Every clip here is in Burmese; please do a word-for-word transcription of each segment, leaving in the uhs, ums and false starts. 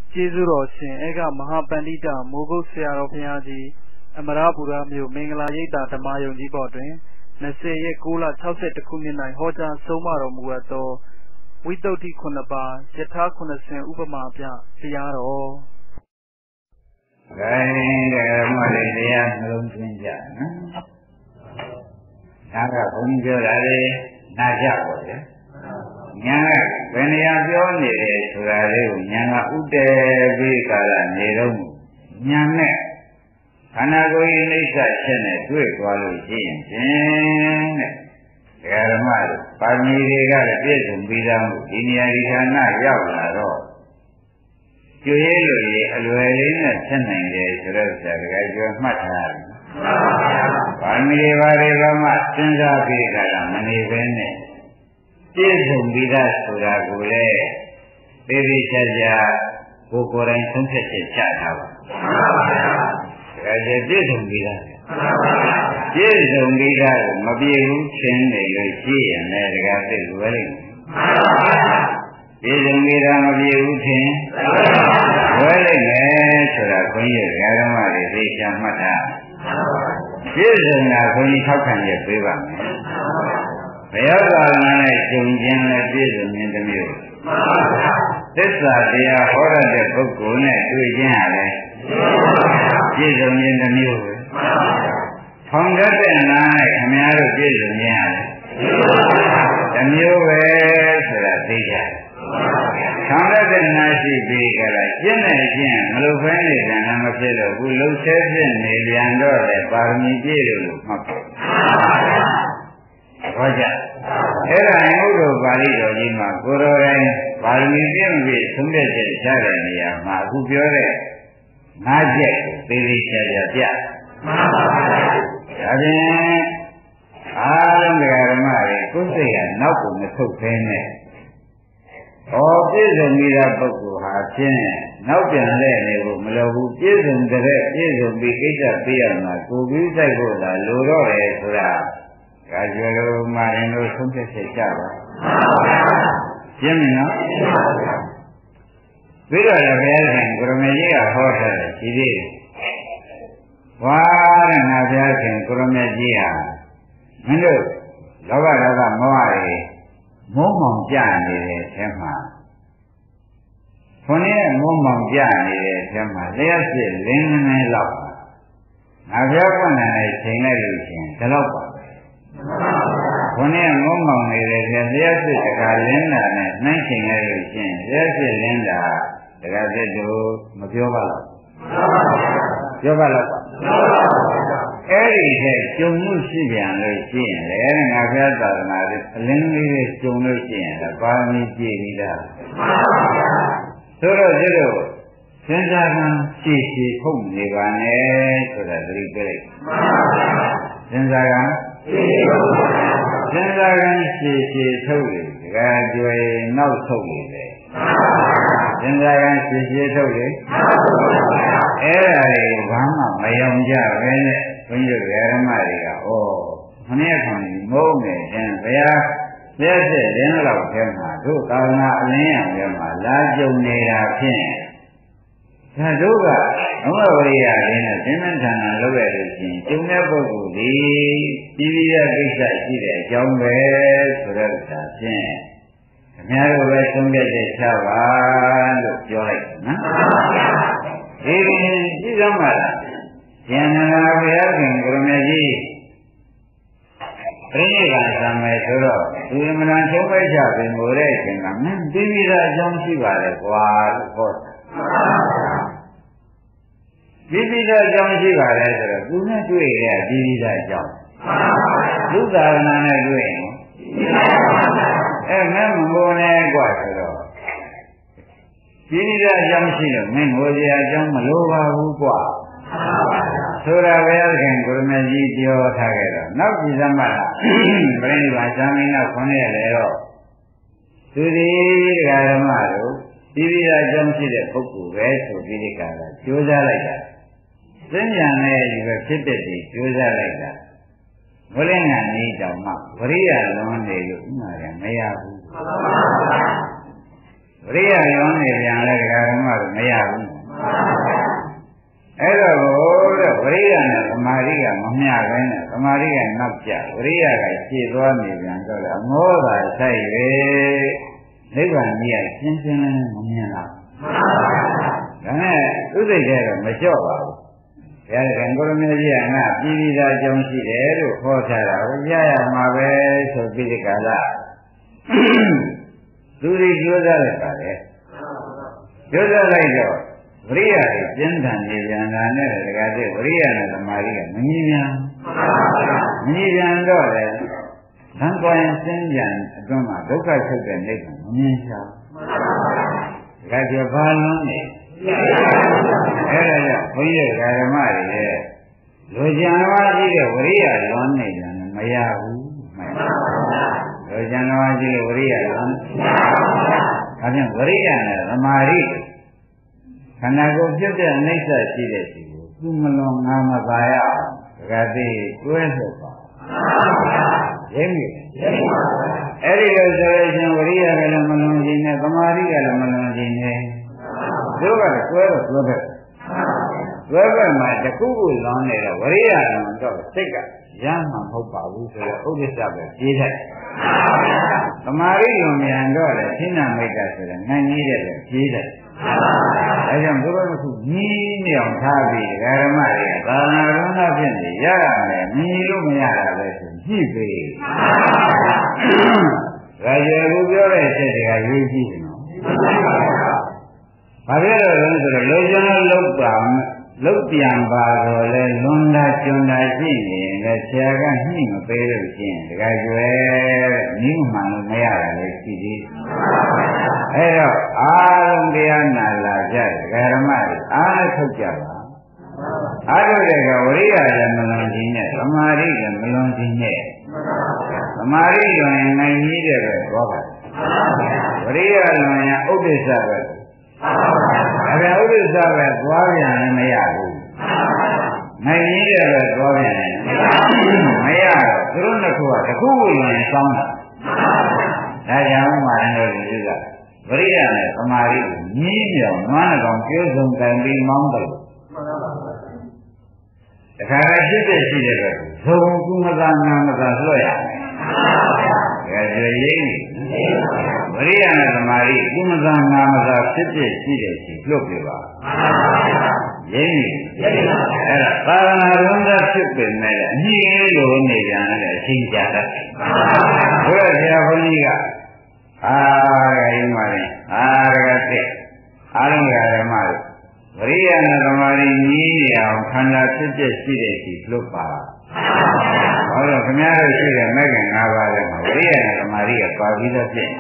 ကျေးဇူးတော်ရှင်ဧကမဟာပန္တိတမိုးကုတ်ဆရာတော်ဘုရားကြီးအမရပူရမြို့မင်္ဂလာရိပ်သာဓမ္မယုံကြီးပေါ်တွင်20ရက်9လ61ခုနှစ်၌ဟောကြားဆုံးမတော်မူအပ်သောဝိသုဒ္ဓိ9ပါးယထာ90ဥပမာပြတရားတော် gainဓမ္မလေးတရားနှလုံးသွင်းကြနော်ဒါကဘုန်းကြီးပြောတာလေနာကြပါလေညာကဘယ်နေရာပြောနေတယ်ဆိုတာလေးကိုညာကဥတည်ပြီးကာလနေတော့ညာနဲ့ခန္ဓာကိုယ်ရဲ့အိဋ္ဌချက်နဲ့တွေ့သွားလို့ရှိရင်ဖြင့်တဲ့ဓမ္မတို့ပါမီတွေကလည်းပြည့်စုံပြီးသားမှုဒီနေရာဒီဌာနရောက်လာတော့ကျွေးလို့ရအလွယ်လေးနဲ့ဆက်နိုင်တယ်ဆိုတော့ဆရာတကယ်ပြောမှတ်ထားတယ်ပါမီတွေဘာတွေဘာမှစဉ်းစားပြီးကြတာမနေဘဲနဲ့ပြည့်စုံပြီးသားဆိုတာကိုလေသေသေးချာချာကိုယ်ကိုယ်တိုင်ဆုံးဖြတ်ချက်ချထားပါဒါကြပြည့်စုံပြီးသားပြည့်စုံပြီးသားကိုမပြည့်ဘူးချင်းနေလို့ရှိရင်လည်းတကယ်သိလွယ်လိမ့်မယ်ပြည့်စုံပြီးသားမပြည့်ဘူးချင်းလွယ်လိမ့်မယ်ဆိုတာခွင့်ရဓမ္မတွေသိချမှတ်ထားပြည့်စုံတာခွင့်ရထောက်ခံရပေးပါမယ်ဘယ်သာသနာနဲ့ကျုံခြင်းနဲ့ပြည့်စုံခြင်းတစ်မျိုးသစ္စာတရားဟောရတဲ့ပုဂ္ဂိုလ်နဲ့တွေ့ခြင်းဟာလည်းပြည့်စုံခြင်းတစ်မျိုးပဲထောင်တတ်တဲ့နာနဲ့ခမည်းတော်ပြည့်စုံခြင်းဟာလည်းတစ်မျိုးပဲဆိုတာသိကြတယ်ထောင်တတ်တဲ့နာရှိပြီးကြတာကျင့်နေခြင်းမလို့ဖဲနေတယ်လည်းမဖြစ်တော့ဘူးလှုပ်ဆဲဖြစ်နေပြန်တော့လေပါရမီပြည့်လို့မှတ်ပါဟောကြအဲ့ဒါငုတ်တော်ပါဠိတော်ကြီးမှာကိုယ်တော်တိုင်ပါရမီပြည့်မပြည့်သုံးတဲ့ချက်ရှားတဲ့နေရာမှာအခုပြောတဲ့ငါးချက်ကိုသေသေးချာချာပြမှန်ပါပါဒါဖြင့်အားလုံးဓမ္မတွေကိုယ်စိတ်ကနောက်ကိုမထုတ်ဖဲနဲ့ဟောပြည့်စုံပြီးတဲ့ပုဂ္ဂိုလ်ဟာဖြင့်နောက်ပြန်လဲနေဖို့မလိုဘူးပြည့်စုံတဲ့ပြည့်စုံပြီးကိစ္စပြရမှာကိုယ်ပြီးစိုက်ဖို့သာလိုတော့တယ်ဆိုတာဒါကြလို့မာရင်တို့ဆုံးဖြတ်ချက်ကြပါရှင်းပြီနော်ပြီးတော့လည်းဘုရားရှင်ကိုရမေကြီးကဟောထားတယ်ဒီသေးဝါရဏဘုရားရှင်ကိုရမေကြီးဟာမင်းတို့လောဘဒေါသမောဟတွေမုန်းမောင်ကြနေတဲ့အဲမှာခွန်ရဲ့မုန်းမောင်ကြနေတဲ့အဲမှာလျှက်စစ်လင်းနေလောက်ငါဘုရားပွင့်နေတဲ့ချိန်လိုက်လို့ရှင်ဒီလောက်ပါခွန်နဲ့ငုံမောင်နေတဲ့လျှက်စစ်တကာလင်းတာနဲ့နှိုင်းချိန်ရလို့ရှိရင်လျှက်စစ်လင်းတာတကာစစ်တို့မပြောပါလားပြောပါလားအဲ့ဒီထက်ကျုံမှုရှိပြန်လို့ရှိရင်လည်းငါဘုရားသာသနာ့အလင်းလေးတွေကျုံလို့ရှိရင်လည်းပါမီပြည့်ပြီးသားဆိုတော့ဒီလိုစဉ်းစားမှရှည်ရှည်ဖုတ်နေပါနဲ့ဆိုတာသတိပေးလိုက်စဉ်းစားကစဉ်းစားကရှည်ရှည်ထုတ်လေဒကာကျွေနောက်ထုတ်လေလေစဉ်းစားကရှည်ရှည်ထုတ်လေအဲ့ဒါတွေဘာမှမယုံကြပဲနဲ့ဘုန်းကြီးဓမ္မတွေကဩခဏခဏမုန်းနေတယ်ဘုရားလက်ဆက်ရင်းလောက်ထဲမှာတို့သာသနာအလင်းရောင်ထဲမှာလာကြုံနေတာဖြင့်ဒါတို့ကဘုရားဝရိယလေးနဲ့သင်္မထန်တာလုပ်ရလို့ရှိရင်ကျုံတဲ့ပုဂ္ဂိုလ်ဒီပြည်ပြည်ရဲ့ကိစ္စရှိတဲ့အကြောင်းပဲဆိုတော့ဒါဖြင့်ခင်ဗျားတို့ပဲသုံးပြတဲ့ချပါလို့ပြောလိုက်နော်ဒီကြည့်ရမှာလားဉာဏ်နာဘုရားခင်ကိုရမေကြီးပြိဋိကံသံမယ်ဆိုတော့ဒီမနချုံးပဲချပြင်မို့တဲ့အချိန်ကမင်းပြည်ပြည်သားအကြောင်းရှိပါလေကွာလို့ဟောပြည်ပြည်သားအကြောင်းရှိပါလေဆိုတော့သူနဲ့တွေ့ရပြည်ပြည်သားအကြောင်းလူသာရဏနဲ့တွေ့ရင်အဲမင်းမမိုးနဲ့ကွာဆိုတော့ပြည်ပြည်သားအကြောင်းရှိလို့မင်းဟိုစရာအကြောင်းမလိုပါဘူးကွာဆိုတာဘုရားခင်ကိုရမကြီးပြောထားခဲ့တော့နောက်ပြည်သမတ်ပြိဋိဘာဇာမင်းနောက်ခွန်ရလေတော့သူဒီဓမ္မတို့ပြည်ပြည်သားအကြောင်းရှိတဲ့ပုဂ္ဂိုလ်ပဲဆိုပြီးဒီကလာကြိုးစားလိုက်တာသင်ညာနဲ့ဒီပဲဖြစ်တဲ့ဒီကြိုးစားလိုက်တာဘုလင်းညာနေတောင်မှဝရိယလွန်နေလို့ဥမာရမရဘူးဝရိယလွန်နေပြန်လဲဓမ္မတို့မရဘအဲ့တော့ဝရိယနဲ့သမာဓိကမမျှဘဲနဲ့သမာဓိကနောက်ကျဝရိယကရှည်သွားနေပြန်တော့လေအမောသာဆိုင်ပဲနိဗ္ဗာန်ကြီးကရှင်းရှင်းလင်းလင်းမမြင်လားဒါနဲ့သူစိတ်ထဲတော့မလျှော့ပါဘူးဘုရားကံကိုရမေကြီးကငါပြည်ပြီးသားအကြောင်းရှိတယ်လို့ဟောထားတာကိုရရမှာပဲဆိုပြီးဒီကလာသူတွေကြိုးစားလိုက်ပါလေကြိုးစားလိုက်တော့ဝရိယကိုကျင့်တန်နေပြန်တာနဲ့တကယ်တည်းဝရိယနဲ့သမာဓိကမညီပြန်မညီပြန်တော့လေသံဃာရင်စင်းပြန်အတွင်းမှာဒုက္ခချုပ်တဲ့နိဗ္ဗာန်မမြင်ချာတကယ်ကျဘာလုံးနေအဲ့ဒါကြောင့်ဘုန်းကြီးဓမ္မတွေရဲ့လူကျန်တော်ကြီးတဲ့ဝရိယလွန်နေပြန်မရဘူးမှန်ပါလူကျန်တော်ကြီးတဲ့ဝရိယလွန်ဒါဖြင့်ဝရိယနဲ့သမာဓိခန္ဓာကိုယ်ပြည့်တဲ့အနိစ္စရှိတဲ့စီကိုသူမလွန်ငါမသာရအောင်တကယ်သိတွဲဆိုပါရင်းပြီအဲ့ဒီလိုဆိုရင်ဝရိယကလည်းမလွန်ခြင်းနဲ့သမာဓိကလည်းမလွန်ခြင်းနဲ့တို့ကတွဲတော့တွဲပဲတွဲပဲမှာတခုခုလွန်နေတော့ဝရိယလွန်တော့စိတ်ကရမှမဟုတ်ပါဘူးဆိုတော့ဥဒိစ္စပဲပြေးတယ်သမာဓိလွန်မြန်တော့လေသင်္နာမိတ်တာဆိုတော့နိုင်ကြီးတယ်လို့ပြေးတယ်အဲကြောင့်ဘုရားကညီးနေအောင်ထားပြီးဓမ္မတွေကသာနာရုံးသားဖြစ်နေရရမယ်ညီလို့မရတာပဲဆိုကြည့်ပေဒါကြယ်ကိုပြောတဲ့စိတ်တွေကရေးကြည့်တယ်နော်ဘာဖြစ်လို့လဲဆိုတော့လိုချင်လို့လောက်ပါလောက်ပြန်ပါတော့လဲလွန်တာကျွန်းတာရှိနေလဲဆရာကနှိမ့်မပေးလို့ရှိရင်တခါကျွဲနိမမှန်လို့မရတာလေရှိသေးအဲ့တော့အာလုံးတရားနာလာကြတယ်ဓမ္မတွေအားထုတ်ကြပါအားထုတ်တဲ့ကဝရိယလည်းမလွန်ခြင်းနဲ့သမာဓိလည်းမလွန်ခြင်းနဲ့သမာဓိလွန်ရင်နိုင်ကြီးတယ်ပဲသွားပါဝရိယလွန်ရင်ဥဒိစ္စပဲအဲ့ဒါဥဒိစ္စပဲသွားပြန်လည်းမရဘူးနိုင်ကြီးတယ်ပဲသွားပြန်လည်းမရတော့သူတို့နှစ်ခုကတစ်ခုကိုရင်စောင်းတာဒါကြောင့်မှလည်းဒီကဝရိယနဲ့သမာဓိကိုညီးမြောင်နွားနှကောင်ကျိုးစုံကံပြီးမောင်းတယ်တခါဖြစ်ဖြစ်ရှိတဲ့အတွက်ဇုံကုမသာနာမသာလွှတ်ရမယ်ဒါကြည့်ရင်ဝရိယနဲ့သမာဓိကုမသာနာမသာဖြစ်ဖြစ်ရှိတဲ့ရှိလွတ်ပြပါရင်းအဲ့ဒါသာသနာ့ရုံးသားဖြစ်ပေမဲ့အညီအေးလိုနေကြတဲ့အချင်းကြတတ်ဘုရားဆရာဘုန်းကြီးကအာရဂိမရင်အာရဂတိအာရုံဓမ္မတွေဝရိယနဲ့သမာဓိညီးနေအောင်ခန္ဓာဖြစ်ဖြစ်ရှိတဲ့ရှိလွတ်ပါဟောတော့ခင်ဗျားတို့ရှိတဲ့မဲ့ခင်၅ပါးထဲမှာဝရိယနဲ့သမာဓိကပါပြီးတော့ဖြစ်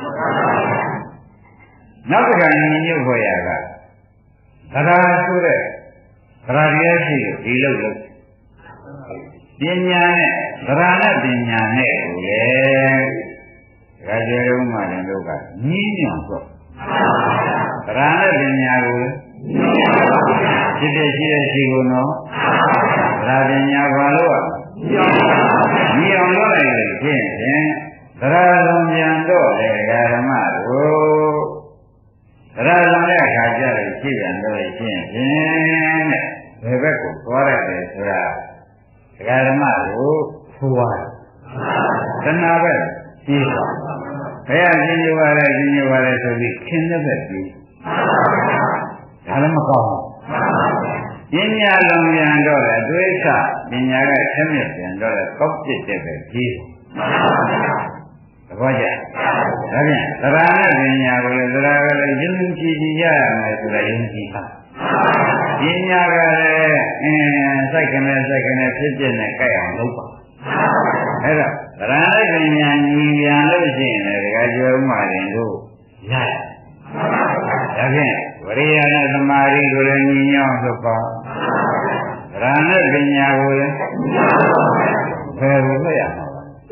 နောက်တစ်ခါညီညွတ်ဖို့ရကသရဆိုတဲ့သရတရားရှိတယ်ဒီလိုလို့ပညာနဲ့သရနဲ့ပညာနဲ့ကိုလေဒါကြရုံးမှလည်းတို့ကညီးညွတ်တော့သရနဲ့ပညာကိုဖြစ်ဖြစ်ရှိတဲ့ရှိကိုနော်သရပညာဘာလို့ညီအောင်လုပ်လိုက်လို့ဖြင့်ဖြင့်သရလုံးပြန်တော့လေဓမ္မတို့သရလုံးတဲ့အခါကျတော့ရှိပြန်တော့ဖြင့်ဖြင့်တဲ့ဘယ်ဘက်ကိုသွားရတယ်ဆိုတာဓမ္မတို့ဆိုရတယ်တဏှာပဲကြီးသွားဘယ်အချင်းယူရတယ်ချင်းယူရတယ်ဆိုပြီးခင်တဲ့ဘက်ကြီးဒါလည်းမကောင်းဘူးပညာလုံးပြန်တော့လေအတွေးဆပညာကဆက်မြက်ပြန်တော့လေကောက်ပြစ်တဲ့ပဲကြီးသဘောကျဒါဖြင့်သရဏပညာကိုလေသရကလည်းယဉ်ကြည်ကြည်ရရမယ်ဆိုတော့ယဉ်ကြည်ပါပညာကလည်းအင်းစိုက်ကနေစိုက်ကနေဖြစ်ဖြစ်နဲ့ကြိုက်အောင်လုပ်ပါအဲ့တော့သရဏပညာညီပြန်လို့ရှိရင်လည်းဒီကကျော်မှရင်တို့ရတယ်ဒါဖြင့်ဝရိယနဲ့သမာဓိကိုလည်းညီညွတ်လုပ်ပါသရဏပညာကိုလည်းဘယ်လိုလုပ်ရမှာ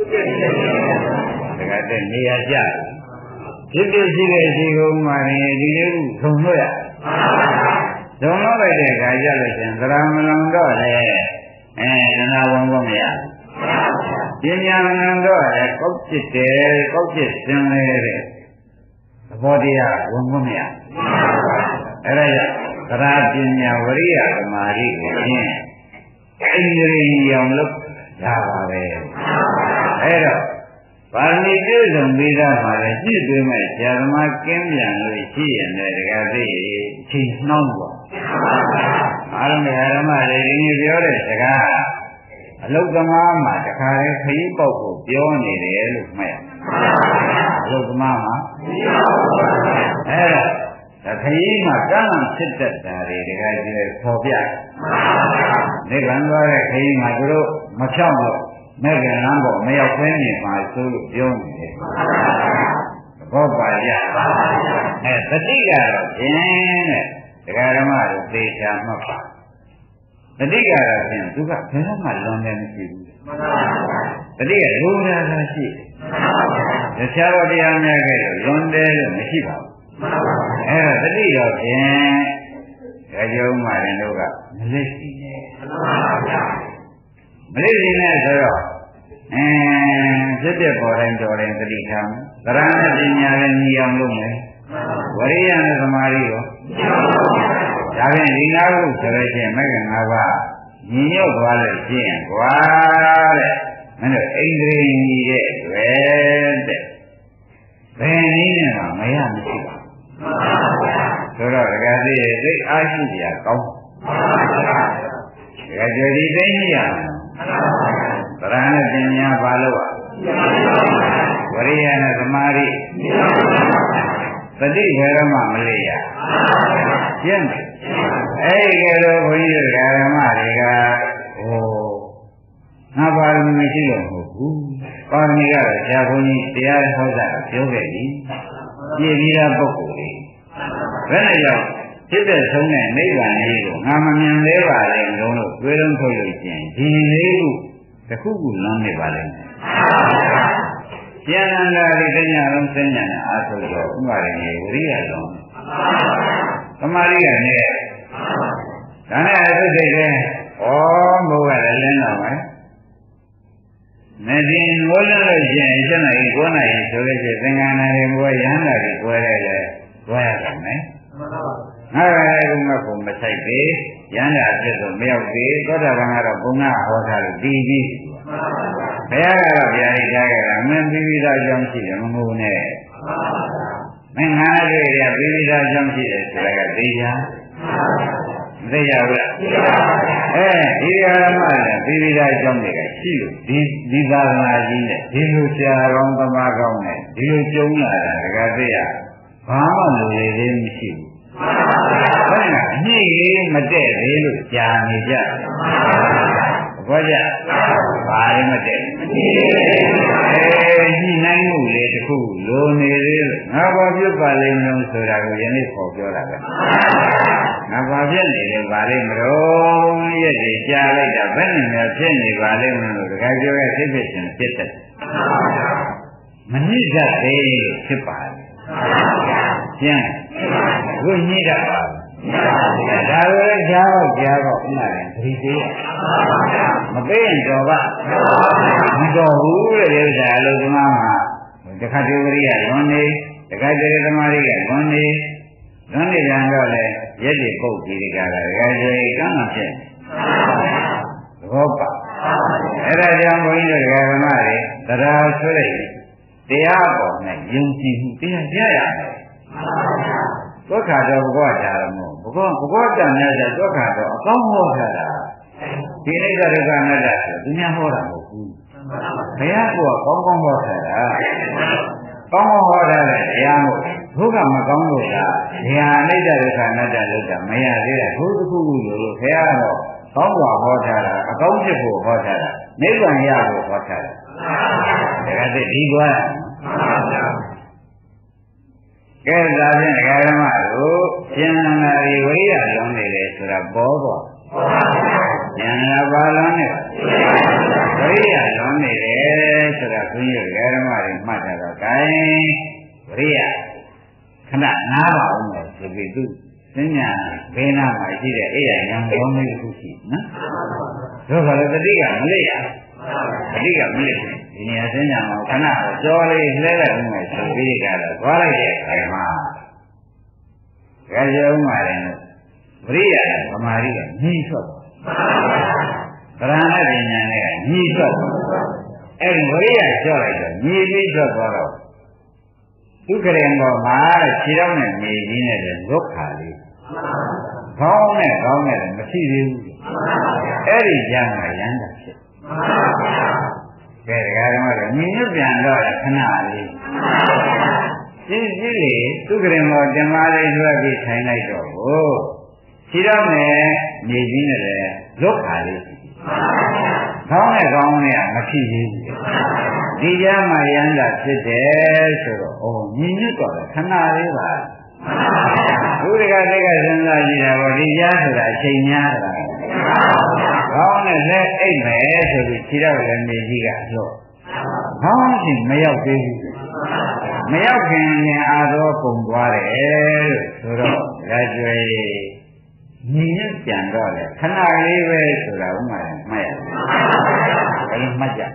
လဲဒါကတည်းနေရာကျဖြစ်ဖြစ်ရှိတဲ့ရှိကုန်မှရင်ဒီလေးခုထုံလို့ရဒုံလို့လိုက်တဲ့အခါကျလို့ရှင်သရမလွန်တော့လေအဲနာဝံဘမရပညာမလွန်တော့လေကောက်จิตတယ်ကောက်จิตစင်လေတဲ့သဘောတရားဝန်ဘမရအဲ့ဒါကြောင့်သရပညာဝရိယသမာဓိကိုဖြင့်အိန္ဒြေအောင်လို့ရပါပဲအဲ့တော့ပါရမီပြည့်စုံပြီးသားမှာလည်းပြည့်သွင်းမဲ့ဇာသမားကင်းပြန်လို့ရှိရင်လည်းတကယ်သိချိန်နှောင်းပေါ့အားလုံးဓမ္မတွေဒီနေ့ပြောတဲ့စကားအလုသမားမှာတခါလေခရီးပေါက်ဖို့ပြောနေတယ်လို့မှတ်ရအလုသမားမှာအဲ့ဒါဒါခရီးမှာကံဖြစ်တတ်တာတွေတခါကျတော့ပေါ်ပြနိဗ္ဗာန်သွားတဲ့ခရီးမှာသူတို့မဖြောက်လို့မဲ့ကလမ်းပေါ်မရောက်ခွင့်နေမှာဆိုလို့ပြောနေတယ်ဘောပါရအဲတတိကတော့ဖြင့်တဲ့ဒကာဓမ္မတို့သေချာမှတ်ပါတတိကတော့ဖြင့်သူကဘယ်တော့မှလွန်တယ်မရှိဘူးတတိကလိုရာသာရှိတခြားတော့တရားများခဲ့လို့လွန်တယ်လို့မရှိပါဘူးအဲဒါတတိတော့ဖြင့်ဒါကြောင့်မှလည်းတို့ကမလက်ရှိနေမလေးစီနဲ့ဆိုတော့အင်းဖြစ်ဖြစ်ပေါ်တိုင်းတော်တိုင်းသတိထားသရဏပညာနဲ့ညီအောင်လုပ်မယ်ဝရိယနဲ့သမာဓိရောဒါဖြင့်ဒီငါးခုဆိုလို့ရှိရင်မဂ္ဂင်ငါးပါးညီညွတ်သွားလို့ရှိရင်ကွာတဲ့မင်းတို့ဣန္ဒြေညီတဲ့တွေ့တဲ့ဘယ်နည်းနဲ့မှမရမရှိပါဘူးဆိုတော့ဒကာသိရဲ့သိအားရှိကြကောင်းဒကာကြည်သိနေရသရဏပညာပါလို့ဝရိယနဲ့သမာဓိသတိဘယ်တော့မှမလေးရကျင့်တယ်အဲ့ဒီကလေးဘုန်းကြီးတို့ဓမ္မတွေကဟိုငါပါရမီမရှိလို့မဟုတ်ဘူးပါရမီကတော့ဆရာဘုန်းကြီးတရားဟောတာပြောခဲ့ပြီပြည့်ပြီးသားပုဂ္ဂိုလ်တွေဘယ်နဲ့ကြောင့်ဖြစ်တဲ့ဆုံးတဲ့နိဗ္ဗာန်ကြီးကိုငါမမြင်သေးပါလေလုံးလို့တွေးလုံးထုတ်လို့ကျင်ဒီလေးခုတစ်ခုခုလွန်နေပါလိမ့်မယ်။ဉာဏ်လာဒီတရားလုံးသိဉာဏ်နဲ့အားထုတ်တော့ဥပါရဏေဝိရိယလုံးသမာဓိကနေဒါနဲ့အသုစိတ်ကဩမိုးကလည်းလင်းတော့မယ်။မတင်မိုးလင်းလို့ရှိရင်七နာရီ၉နာရီဆိုလို့ရှိရင်သင်္ကန်းနာရီဘွယ်ရဟန္တာကြီးပွဲရဲလေတွားရပါမယ်။ငါကလည်းဘုမကုံမဆိုင်ပေရဟန္တာဖြစ်လို့မရောက်သေးသောတာပန်ကတော့ဘုံကဟောထားလို့ပြီးပြီဘုရားကတော့ဗျာဒိတာကမင်းပြီးပြီးသားအကြောင်းရှိတယ်မဟုတ်နဲ့မင်းငါတို့ရပြီးပြီးသားအကြောင်းရှိတယ်ဆိုတာကသိချာမသိရဘူးလားအဲဒီဓမ္မနဲ့ပြီးပြီးသားအကြောင်းတွေကရှိလို့ဒီဒီသာသနာကြီးနဲ့ဒီလိုဆရာကောင်းသမားကောင်းနဲ့ဒီလိုကျုံလာတာတကယ်သိရဘာမှလူတွေသေးမရှိဘူးဟုတ်လားအညစ်ကြီးမတည့်သေးလို့ကြာနေကြဘောကြဘာလည်းမတည့်အဲညှိနှိုင်းမှုလေးတစ်ခုလိုနေသေးလို့ငါဘာဖြစ်ပါလိမ့်မလို့ဆိုတာကိုယနေ့ပေါ်ပြောတာပဲငါဘာဖြစ်နေလဲဘာလိမ့်မလို့ရက်တွေကြာလိုက်တာဘယ်နဲ့များဖြစ်နေပါလိမ့်မလို့တခါပြောရဲ့သိဖြစ်ခြင်းဖြစ်တယ်မညှိတတ်သေးလို့ဖြစ်ပါတယ်ကျန်ဘုညှိတတ်ပါဒါကိုလည်းကြားတော့ကြားတော့ဥနာတယ်သတိသေးမပေးရင်တော့ပါမတော်ဘူးတဲ့ဥစ္စာအလုံးသမားမှာတခါတည်းဝရိယလွန်နေတခါတည်းသမာဓိကလွန်နေလွန်နေပြန်တော့လေရက်တွေပုတ်ပြီးဒီကလာတခါတည်းကံမှဖြစ်သဘောပါအဲ့ဒါကြောင့်ဘုန်းကြီးတို့ဓမ္မတွေတရားဆွဲလိုက်တရားပေါ်နဲ့ယုံကြည်မှုတရားရရမယ်ဒုက္ခတော့ဘုရားတာတော့မဟုတ်ဘုရားဘုရားတန်တဲ့ဒုက္ခတော့အကောင်းဟောထားတာဒီအိဋ္ဌဒုက္ခအနတ္တဆိုသူများဟောတာမဟုတ်ဘူးဘုရားကကောင်းကောင်းဟောထားတာကောင်းကောင်းဟောထားတဲ့တရားမို့ဘုရားမကောင်းလို့လားဒီဟာအိဋ္ဌဒုက္ခအနတ္တလို့တာမရသေးတာဘုသူခုခုလို့ဘုရားတော့ကောင်းစွာဟောထားတာအကောင်းဖြစ်ဖို့ဟောထားတာနိဗ္ဗာန်ရဖို့ဟောထားတာဒါကဒီကွာကဲဒါဖြင့်ဓမ္မတို့ဉာဏ်နာရီဝိရိယလုံးနေတယ်ဆိုတာပေါ်ပေါ်ဉာဏ်နာပါလုံးနဲ့ဝိရိယလုံးနေတယ်ဆိုတာခွင့်ရဓမ္မတွေမှတ်တာတော့ gain ဝိရိယခဏနားပါဦးမယ်ဆိုပြီးသူသင်ညာဘေးနားမှာရှိတဲ့အိယာဉာဏ်လုံးလေးတစ်ခုရှိနော်ဒါကလည်းတတိကမလိရတတိကမလိဒီနေရာသင်ညာမှာခဏကြောလေးလှဲလိုက်ဦးမယ်ဆိုပြီးကြတော့သွားလိုက်တဲ့အခါမှာကြရုံးပါတယ်ဝရိယသမာဓိကညီးထွက်ပရဏပညာနဲ့ကညီးထွက်အဲ့ဒီဝရိယကြောက်လိုက်တော့ညီးပြီးထွက်သွားတော့ဒုက္ခရင်ပေါ်မှာခြေတော်နဲ့နေကြီးနဲ့လည်းလွတ်ခါလေးခေါင်းနဲ့ခေါင်းနဲ့လည်းမရှိသေးဘူးအဲ့ဒီကြမ်းကရမ်းတာဖြစ်ကဲဒါကတော့ညီညွတ်ပြန်တော့ခဏလေးကြည့်ကြည့်လေဒုက္ခရင်ပေါ်တင်ပါလေးလွတ်ပြီးထိုင်လိုက်တော့ကိုခြေတော်နဲ့နေကြီးနဲ့လည်းလွတ်ခါလေးခေါင်းနဲ့ခေါင်းနဲ့မရှိသေးဘူးဒီကြမ်းမှရမ်းတာဖြစ်တယ်ဆိုတော့ဩညီညွတ်တော့ခဏလေးပါဘုရားတိတ်ကစဉ်းစားကြည့်တာပေါ့ဒီကြားဆိုတာအချိန်များတာခေါင်းနဲ့လက်အိတ်မယ်ဆိုပြီးခြေတော့လည်းနေကြီးကလို့ခေါင်းချင်းမရောက်သေးဘူးမရောက်ခင်ရင်အာသောပုံသွားတယ်လို့ဆိုတော့ရာကျွေညီညွတ်ပြန်တော့လေခဏလေးပဲဆိုတာဥမာမှတ်ရတယ်ဘယ်လိုမှတ်ကြ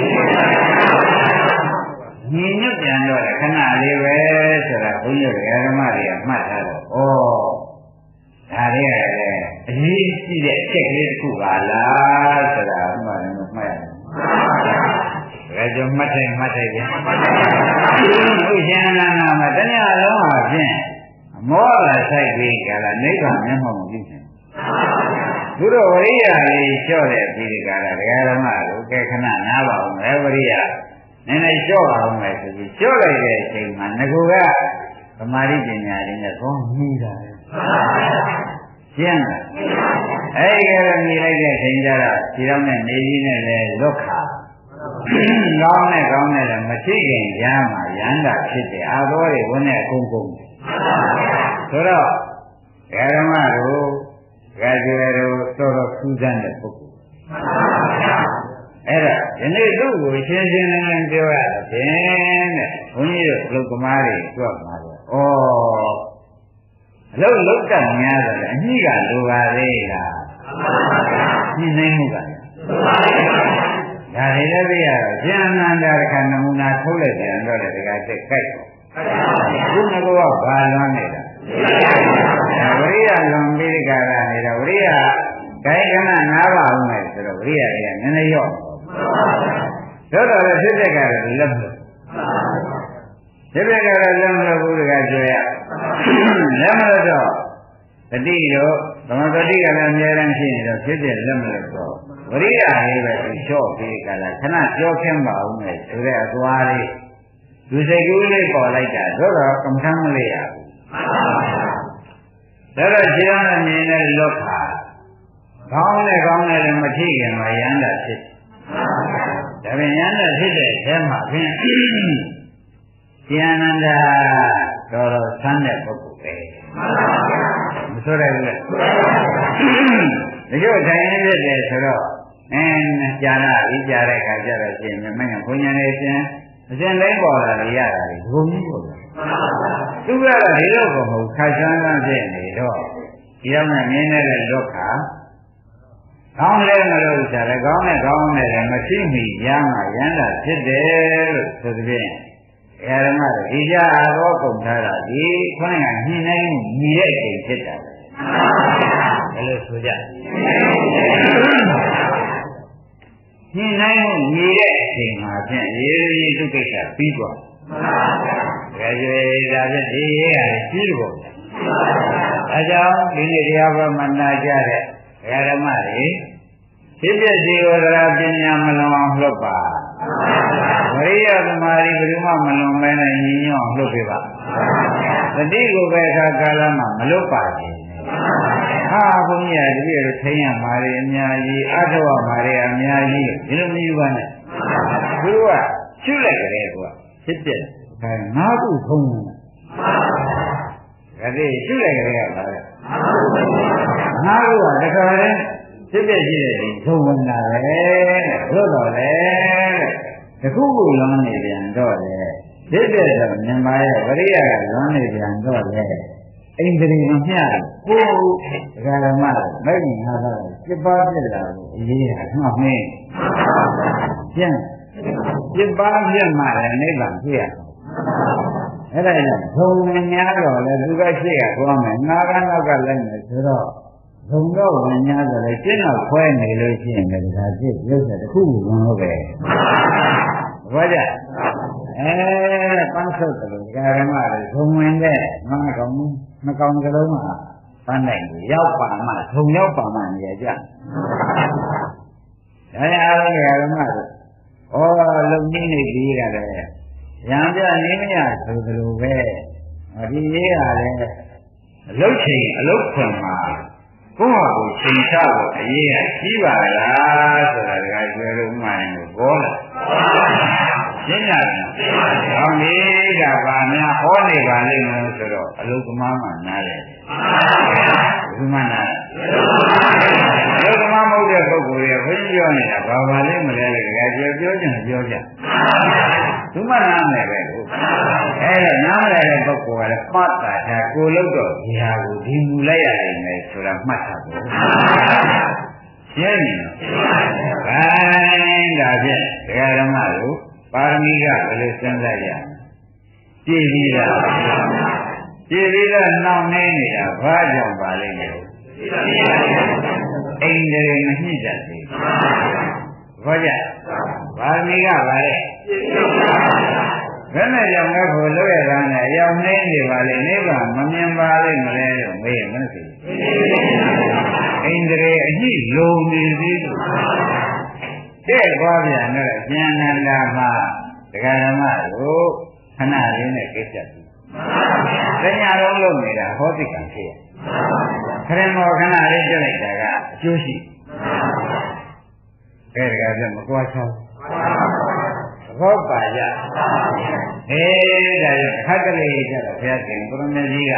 ညီညွတ်ပြန်တော့ခဏလေးပဲဆိုတာဘုန်းကြီးတို့ဓမ္မတွေကမှတ်ထားတော့ဩဒါလေးကလည်းအရေးကြီးတဲ့အချက်ကလေးတစ်ခုပါလားဆိုတာဥမာလည်းမှတ်ရတယ်ဒါကြောင့်မှတ်တိုင်းမှတ်တိုင်းပြန်ဥရှင်အနန္ဒမှာတဏှာလုံးဟာဖြင့်မောဟဆိုင်ပြီးကြလားနိဗ္ဗာန်မျက်မှောက်မပြုနိုင်ဘုရားဝရိယလေးလျှော့တဲ့ပြီးဒီကရာဒကာဓမ္မတို့ကဲခဏနားပါအောင်လေဝရိယနည်းနည်းလျှော့အောင်လေဆိုပြီးလျှော့လိုက်တဲ့အချိန်မှာငကူကသမာဓိပညာရင်းနဲ့ကောင်းကြီးတာလေရှင်းလားအဲ့ဒီကရမြည်လိုက်တဲ့အချိန်ကျတော့ဒီတော့နဲ့နေကြီးနဲ့လည်းလွတ်ခါကောင်းနဲ့ကောင်းနဲ့လည်းမချိခင်ရမ်းမှာရမ်းတာဖြစ်တယ်အာသောတွေဝင်တဲ့အကုန်ကုန်ဆိုတော့ဓမ္မတို့ကကြွယ်တို့တော်တော်စူးစမ်းတဲ့ပုဂ္ဂိုလ်အဲ့ဒါဒီနေ့သူ့ကိုရှင်းရှင်းလင်းလင်းပြောရတဲ့ဖြင့်တဲ့ဘုန်းကြီးတို့လူကမားတွေကြွမှာတော့ဩအလုံးလုံးတတ်များတယ်အညိကလိုပါသေးလားညှိနှိုင်းမှုကဒါတွေလည်းသိရတော့ဉာဏ်နန္ဒရခဏနမူနာထုတ်လိုက်ပြန်တော့လေဒီကတက်ကြိုက်ခုနကဘာလွမ်းနေတာဝရိယလွန်ပြီးကြတာနေတာဝရိယဂိုင်းကနနားပါဦးမယ်ဆိုတော့ဝရိယတွေကနည်းနည်းရော့တော့တော့လည်းဖြစ်တဲ့ကလည်းလက်မလို့ဖြစ်တဲ့ကလည်းလက်မလို့ဘုရားကြွရလက်မလို့တော့တတိတို့ဗမတတိကလည်းအများရန်ဖြစ်နေတော့ဖြစ်တဲ့လက်မလို့တော့ဝရိယလေးပဲသူလျှော့ပြီးကြလားခဏကြောခင်းပါဦးမယ်ဆိုတဲ့အသွားလေးလူစိတ်ကူးလေးပေါ်လိုက်တာတော့တော့ကမ္မထမ်းမလေးရဘူးဒါတော့ခြေရမ်းမြင်တဲ့လောကခေါင်းနဲ့ခေါင်းနဲ့လည်းမထိခင်မှာရမ်းတာဖြစ်ဒါပြင်ရမ်းတာဖြစ်တဲ့အထဲမှာဖြင့်ဉာဏန္တာတော်တော်ဆန်းတဲ့ပုဂ္ဂိုလ်ပဲမဆိုရဘူးလေဒီလိုတိုင်းနေဖြစ်တယ်ဆိုတော့အင်းကြာလာပြီးကြာတဲ့ခါကျတော့ရှင်မင်းကဘုညာလေးရှင်အရှင်လိမ့်ပေါ်လာရရတာဒီဘုံကြီးပေါ့သူကတော့ဒီလိုကိုမဟုတ်ခါချမ်းသာဖြစ်နေတော့ဒီတော့မှမြင်နေတဲ့လောကကောင်းလဲမလို့ဆိုတယ်ကောင်းနဲ့ကောင်းနဲ့လည်းမရှိမီရမ်းမှရမ်းတာဖြစ်တယ်လို့ဆိုတဲ့ဖြင့်ဓမ္မတွေဒီကြအားတော့ကုန်ထားတာဒီခொနကညှိနှိုင်းမှုညီတဲ့အချိန်ဖြစ်တာပဲဘယ်လိုဆိုကြညှိနှိုင်းမှုညီတဲ့အချိန်မှာဖြင့်ရေရေဒုက္ခိစ္စပြီးသွားတယ်ကြွေဒါဖြင့်ဒီရေးရတယ်ကြီးလို့အဲကြောင့်ဒီနေ့တရားပေါ်မှာနာကြတဲ့ဓမ္မတွေဖြစ်ဖြစ်စီဝဒရာပညာမလွန်အောင်လှုပ်ပါဝိရိယသမာဓိဘယ်မှမလွန်မဲနဲ့ညီညွတ်အောင်လှုပ်ပြပါသတိကိုပဲအခါကာလမှာမလွတ်ပါဘူးဟာဘုန်းကြီးကတပည့်တို့ထိန်းရမှာတွေအများကြီးအထောက်အမှာတွေအများကြီးဒီလိုမယူပါနဲ့သူကရှုလိုက်ကြတယ်ကွာဖြစ်ပြအဲငါးခုထုံးတယ်ဒါတိရှုလိုက်ကြတယ်ကပါလေငါးခုကတခါတည်းဖြစ်ပြရှိတဲ့ဒီထုံးဝင်တာပဲလို့တော့လေတခုခုလွန်နေပြန်တော့လေဖြစ်ပြတော့မြင်ပါရဲ့ဝရိယကလွန်နေပြန်တော့လေအိန္ဒြေမမျှကိုယ်ဒကာဓမ္မမိုက်နေငါတော့ပြပါပြလာလို့အရေးတာမှမင်းပြန်ပြပါပြမှလည်းနိဗ္ဗာန်ပြရအဲ့ဒါကြောင့်ဘုံဝင်များတော့လေသူကရှိရသွားမယ်ငါကနောက်ကလိုက်မယ်ဆိုတော့ဘုံတော့ဝင်များဆိုလေရှင်းတော့ခွဲနေလို့ရှိရင်လည်းဒါဖြစ်ရုပ်ဆက်တစ်ခုဝင်လို့ပဲဘာကြအဲပန်းဆုပ်တယ်လို့ဓမ္မတွေဘုံဝင်တဲ့ငါကောင်မကောင်ကလေးမှာပန်းနိုင်ကိုရောက်ပါမှဘုံရောက်ပါမှနေရကြဒါနဲ့အားလုံးဓမ္မတွေဩလုံနေနေပြီးရတယ်ရံပြနေမရဆိုသလိုပဲဒီရေးကလည်းအလုတ်ချိန်အလုတ်ခွန်မှာကိုယ့်ဟာကိုယ်ချိန်ချဖို့အရေးကကြီးပါလားဆိုတာတခါကျွဲလို့မှန်လို့ပေါ်လာရှင်းရတယ်။ဟောမေးတာပါများဟောနေပါလိမ့်မယ်ဆိုတော့အလုတ်သမားမှနားတယ်။ဘုမနာအလုတ်သမားမဟုတ်တဲ့ပုဂ္ဂိုလ်ရဲ့ဘုန်းကြီးပြောနေတာဘာပါလိမ့်မလဲလေတခါကျွဲပြောချင်ပြောကြ။ဘုမနာမယ်ပဲလို့အဲ့ဒါနားမလဲတဲ့ပုဂ္ဂိုလ်ကလည်းမှတ်တာဒါကိုလို့တော့ဒီဟာကိုဒီမူလိုက်ရတယ်မယ်ဆိုတာမှတ်တာပေါ့ရှင်းနေတော့ခိုင်းဒါဖြင့်ဒကာဓမ္မတို့ပါရမီကဘယ်လိုစဉ်းစားရကြည်ပြီးတော့ကြည်ပြီးတော့နှောင့်နှင်းနေတာဘာကြောင့်ပါလိမ့်မယ်အိန္ဒြေမညှိတတ်သေးဘောကြပါရမီကပါလေဘယ်နဲ့ကြောင့်လဲကိုလို့ရတာနဲ့ရောက်နေနေပါလေနိဗ္ဗာန်မမြင်ပါလိမ့်မလဲလို့မေးမသိဘူးအိန္ဒြေအညှိလုံနေသေးလို့တဲ့သွားပြန်တော့ဉာဏ်နန္ဒာမှာဒကာဓမ္မတို့ခဏလေးနဲ့ကိစ္စပြီ။တရားလုံးလုံးနေတာဟောတိကံဖြစ်ရ။ခရင်မောခဏလေးပြလိုက်တာကအကျိုးရှိ။အဲဒကာပြမကွာချောင်း။ဘောပါကြ။အဲဒါရခက်ကလေးကျတော့ဘုရားရှင်ကိုရမကြီးက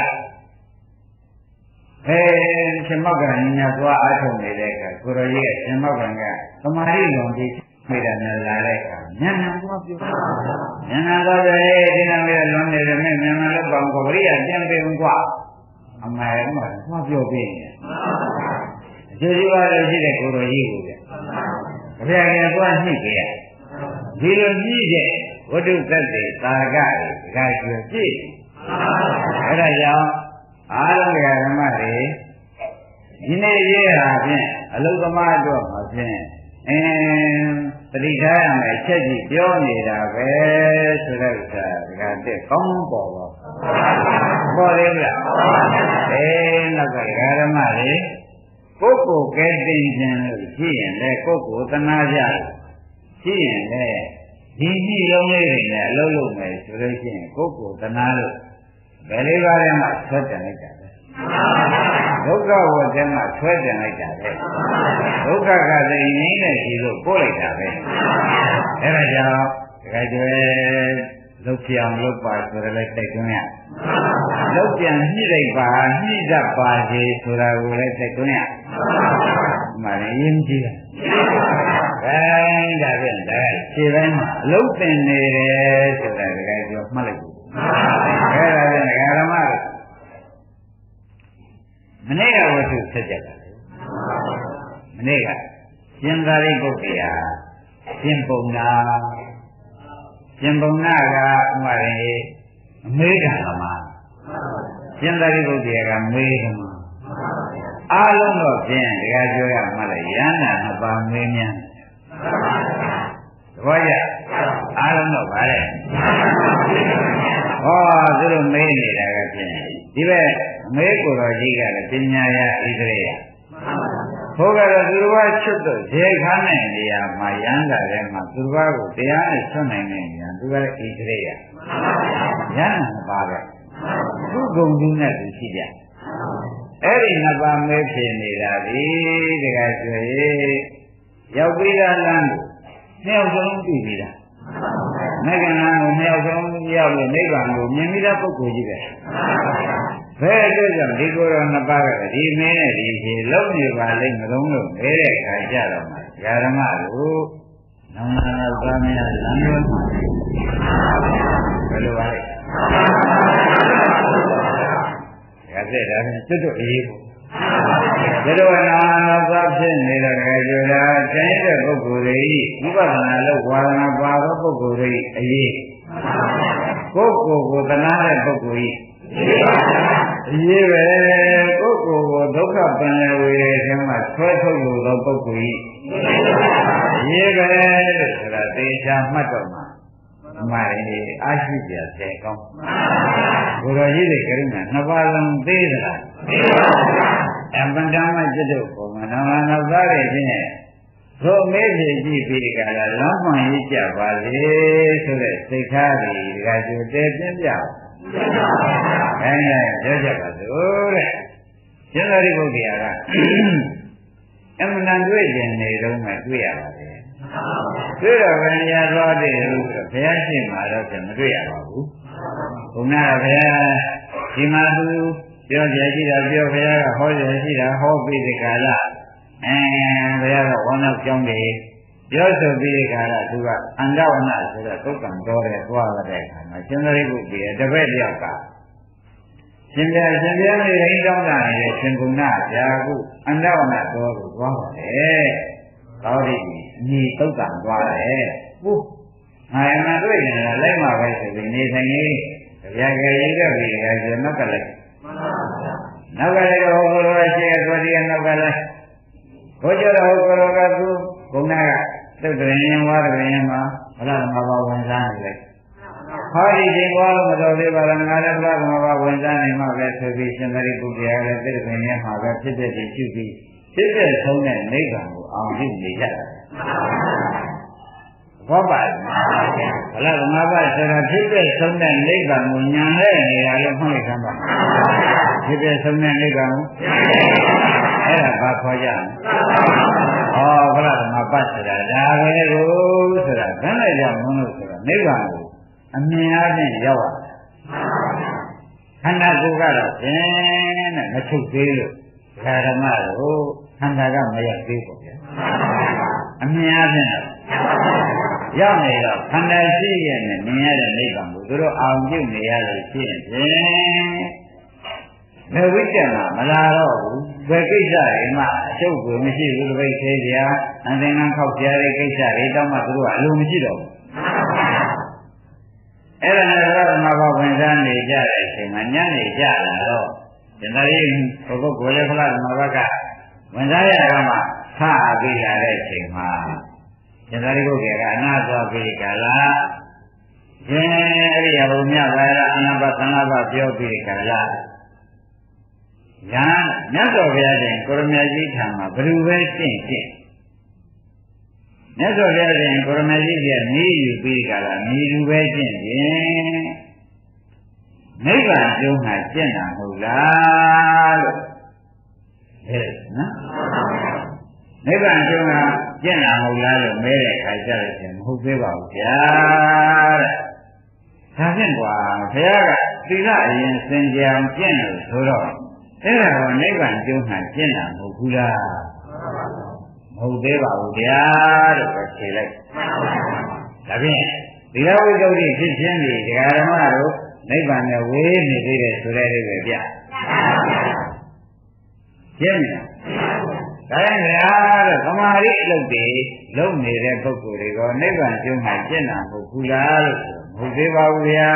အဲရှင်မောက္ကရညာသွားအားထုတ်နေတဲ့အခါကိုရကြီးကရှင်မောက္ကရကသမာဓိလုံးကြီးမိတာနဲ့လာတဲ့အခါဉာဏ်နဲ့သွားပြောဉာဏ်နဲ့သွားတယ်ဒီနာမည်လွန်နေတယ်နဲ့ဉာဏ်နဲ့လောက်ပေါင်းကိုပရိယာပြန်ပေးဦးကွာအမှန်ကသွားပြောပေးနေတယ်အကျိုးရှိပါလို့ရှိတဲ့ကိုရကြီးကိုဘုရားကသွားနှိပ်ကြရဒီလိုနှိပ်တဲ့ဝတ္ထုသတ္တေသာကတွေဒါကျွပြည့်အဲ့ဒါကြောင့်အားလုံးဓမ္မတွေဒီနေ့ရေးတာဖြင့်အလုသမားတို့မှာဖြင့်အင်းတတိထားရမယ်အချက်ကြီးပြောနေတာပဲဆိုတဲ့ဥစ္စာဒါကတက်ကောင်းပေါ်ပါပေါ်လေလားအဲနောက်ကဓမ္မတွေကိုယ့်ကိုယ်ကဲတင်ခြင်းလို့ရှိရင်လေကိုယ့်ကိုယ်သနာကြရှိရင်လေဒီကြည့်လုံးလေးတွေနဲ့အလုပ်လုပ်မယ်ဆိုလို့ရှိရင်ကိုယ့်ကိုယ်သနာလို့ဘယ်လေးပါးလဲမှဆွဲတင်လိုက်တာပဲဒုက္ခဝတ္တမှာဆွဲတင်လိုက်တာပဲဒုက္ခကသိငြိမ့်တဲ့ရှိလို့ပို့လိုက်တာပဲအဲဒါကြောင့်တခါကျွဲလုတ်ပြောင်လုတ်ပါဆိုရလဲတိုက်တွန်းရလုတ်ပြန်ညှိလိုက်ပါညှိတတ်ပါစေဆိုတာကိုလည်းတိုက်တွန်းရမှလည်းရင်းကြည့်ရအဲဒါဖြင့်ဒါခြေပိုင်းမှာအလုတ်တင်နေတယ်ဆိုတာတခါကျွဲမှတ်လိုက်အဲဒါဖြင့်ဓမ္မတွေမနေ့ကဝတ္ထုဆက်ကြတာမနေ့ကရှင်သာရိပုတ္တရာရှင်ပုံနာရှင်ပုံနာကဥမာရင်အမေကသမားရှင်သာရိပုတ္တရာကမေးသမားအားလုံးတော့ဖြင့်တရားပြောရမှလည်းရဟန္တာနှစ်ပါးမေးမြန်းသဘောကျအားလုံးတော့ဗါတဲ့ဟောသူတို့မေးနေတာကဖြင့်ဒီဘက်အမေကိုတော်ကြီးကလည်းပညာရဣသရေယဘုရားကတော့သူတော်ဘာချွတ်တော့ဇေခါနဲ့နေရာမှာရမ်းတာထဲမှာသူတော်ဘာကိုတရားနဲ့ဆွနိုင်နေညာသူကလည်းဣသရေယရမ်းတာပါပဲသူ့ဂုဏ်ကြီးနဲ့သူရှိကြအဲ့ဒီနှစ်ပါးမဲဖြစ်နေတာဒီတခါဆိုရင်ရောက်ပြီးသားလမ်းကိုနှစ်ယောက်စလုံးသိပြီးသားမေကနာကိုနှစ်ယောက်စလုံးရောက်လို့နိဗ္ဗာန်ကိုမြင်ပြီးသားပုဂ္ဂိုလ်ကြီးပဲဘယ်အတွက်ကြောင့်ဒီကိုယ်တော်နှစ်ပါးကဒီမင်းနဲ့ဒီဖြေလုံးနေပါလိမ့်မလုံးလို့မဲတဲ့အခါကြတော့မှဓမ္မတို့နောင်နာသာမယလမ်းတော်မှာဘယ်လိုပါလဲဒါတဲ့ဒါနဲ့တွတ်တွတ်အေးဖို့ဒါတော့နာသာဖြစ်နေတဲ့ခါကျတော့တိုင်းတဲ့ပုဂ္ဂိုလ်တွေဝိပဿနာလို့ဝါဒနာပါသောပုဂ္ဂိုလ်တွေအရေးကိုကိုကိုသနာတဲ့ပုဂ္ဂိုလ်ကြီးရေးပဲကိုကိုကိုဒုက္ခပင်လေဝေထဲမှာဆွဲထုတ်လို့သောပုဂ္ဂိုလ်ကြီးရေးပဲလို့ဆိုတာသေချာမှတ်တော့မှာအမှားရင်အာရှိပြဆဲကောင်းဘုရားကြီးတွေကရုဏာနှစ်ပါးလုံးသေးသလားသေးပါဘူးအပန္တမจิตတို့ပုံမှာနာမနာသားတွေချင်းသို့မေးဖြေကြည့်ပြီးကြလားလမ်းမှန်ရေးကြပါလေဆိုတဲ့စိတ်ထားတွေဒီကကျိုးတဲပြင်းပြအဲဒါပြောကြပါစို့တဲ့ရှင်သာရိပုတ္တရာကအမှန်တန်တွေ့ကျင်နေတော့မှတွေ့ရပါတယ်တွေ့တော့ဘယ်ညာသွားတယ်လို့ဆိုဘုရားရှိခိုးတော့ပြန်မတွေ့ရပါဘူးဘုရားကဘုရားဒီမှာသူပြောကြရှိတာပြောဘုရားကဟောကြရှိတာဟောပြီးဒီကလာအဲဘုရားကဝမ်းနောက်ကြောင်းတယ်ပြောဆိုပြီးဒီကလာသူကအန္တဝနဆိုတော့သုတ်ကံတော်တယ်သွားတဲ့အခါမှာရှင်သာရိပုတ္တရာတပည့်တယောက်ကရှင်ပြရှင်ပြလေးရင်းတောင်းတာနေတဲ့ရှင်ကုဏဗျာကုအန္တဝနတော်ကိုသွားပါတယ်သောတိအညီသုတ်ကံသွားတယ်ဟုတ်ငါအမှန်တွေ့နေတာလိုက်မှာပဲဆိုပြီးနေဆိုင်ကြီးဗျာကလေးတဲ့ပြီးကဆိုနောက်ကလည်းနောက်ကလည်းဟောကိုလိုရှိရသွားဒီနောက်ကလည်းဘုရားတော်ကိုလိုကသူဘုံနာကသုတ်တရင်ဝါတရင်မှာဘလားမဘာဝင်စားနေလေဟောဒီချိန်ဘောလို့မတော်သေးပါလားငါလည်းဘလားမဘာဝင်စားနေမှာပဲဆိုပြီးရှင်သာရိပုတ္တရာလည်းသုတ်တရင်မှာပဲဖြစ်တဲ့ဖြစ်ပြီးဖြစ်တဲ့ဆုံးတဲ့နိဗ္ဗာန်ကိုအောင်ပြုနေကြတယ်ဘောပါဘလားငါးပါးဆိုတာဖြစ်တဲ့ဆုံးတဲ့နိဗ္ဗာန်ကိုညာနဲ့နေတာလို့မှတ်လိုက်သမ်းပါဖြစ်တဲ့ဆုံးတဲ့နိဗ္ဗာန်ကိုအဲ့ဒါဘာခေါ်ကြလဲဩဘလားငါးပါးဆိုတာဒါပဲလို့ဆိုတာဘယ်နဲ့ကြောင့်မလို့ဆိုတာနိဗ္ဗာန်ကိုအမြင်အားဖြင့်ရောက်ရခန္ဓာကိုယ်ကတော့ဖြင့်တဲ့မချုပ်သေးလို့ဓမ္မတို့ခန္ဓာကမရောက်သေးဘူးဗျာအမြင်အားဖြင့်ရောက်နေတော့ခန္ဓာရှိရဲ့နဲ့မြင်ရတဲ့နိဗ္ဗာန်ကိုသူတို့အောင်ပြုနေရလို့ရှိရင်ဖြင့်မေဝိတ္တမှာမလာတော့ဘူးဘယ်ကိစ္စတွေမှအကျုပ်ကိုမရှိဘူးတပိတ်သေးကြအသင်္ကန်းခောက်ကြတဲ့ကိစ္စတွေတောင်းမှသူတို့ကအလိုမရှိတော့ဘူးအဲ့ဒါနဲ့တော့မဘောဝင်စားနေကြတဲ့အချိန်မှာညနေကြလာတော့ဒီနေ့ဘုပုဂ္ဂိုလ်လည်းဖလားမဘကဝင်စားရတာမှဆာအပြီးလာတဲ့အချိန်မှာဒီနေ့ဘုရားကအနာသွားပြီးကြလားရှင်အဲ့ဒီအဘုံမြတ်ပါရအနာဘသနာဘပြောပြီးကြလားညာမြတ်စွာဘုရားရှင်ကိုရမကြီးထံမှာဘယ်လိုပဲရှင်းရှင်းမြတ်စွာဘုရားရှင်ကိုရမကြီးကနေယူပြီးကြလားနေလူပဲရှင်းရှင်းနိဗ္ဗာန်ကျုံးမှာကျင့်တာမဟုတ်လားလို့ဟဲ့နော်နိဗ္ဗာန်ကျုံးမှာကျင့်တာမဟုတ်လားလို့မဲတဲ့ခါကျတော့ရှင်မဟုတ်သေးပါဘူးဗျာတဲ့ဒါဖြင့်ကွာဘုရားကသီလအရင်စင်ကြအောင်ကျင့်လို့ဆိုတော့အဲ့ဒါကနိဗ္ဗာန်ကျုံးမှာကျင့်တာမဟုတ်ဘူးလားမဟုတ်သေးပါဘူးဗျာလို့ပဲဖြေလိုက်ဒါဖြင့်သီလဝိသုဒ္ဓိဖြစ်ခြင်းဒီဒကာဓမ္မတို့နိဗ္ဗာန်နဲ့ဝေးနေသေးတယ်ဆိုတဲ့လေးပဲဗျာရှင်းပြီလားဒါရင်လားတဲ့သမာဓိအလုပ်တွေလုပ်နေတဲ့ပုဂ္ဂိုလ်တွေကနိဗ္ဗာန်ကျုံးမှာကျင့်တာမဟုတ်ဘူးလားလို့မဟုတ်သေးပါဘူးဗျာ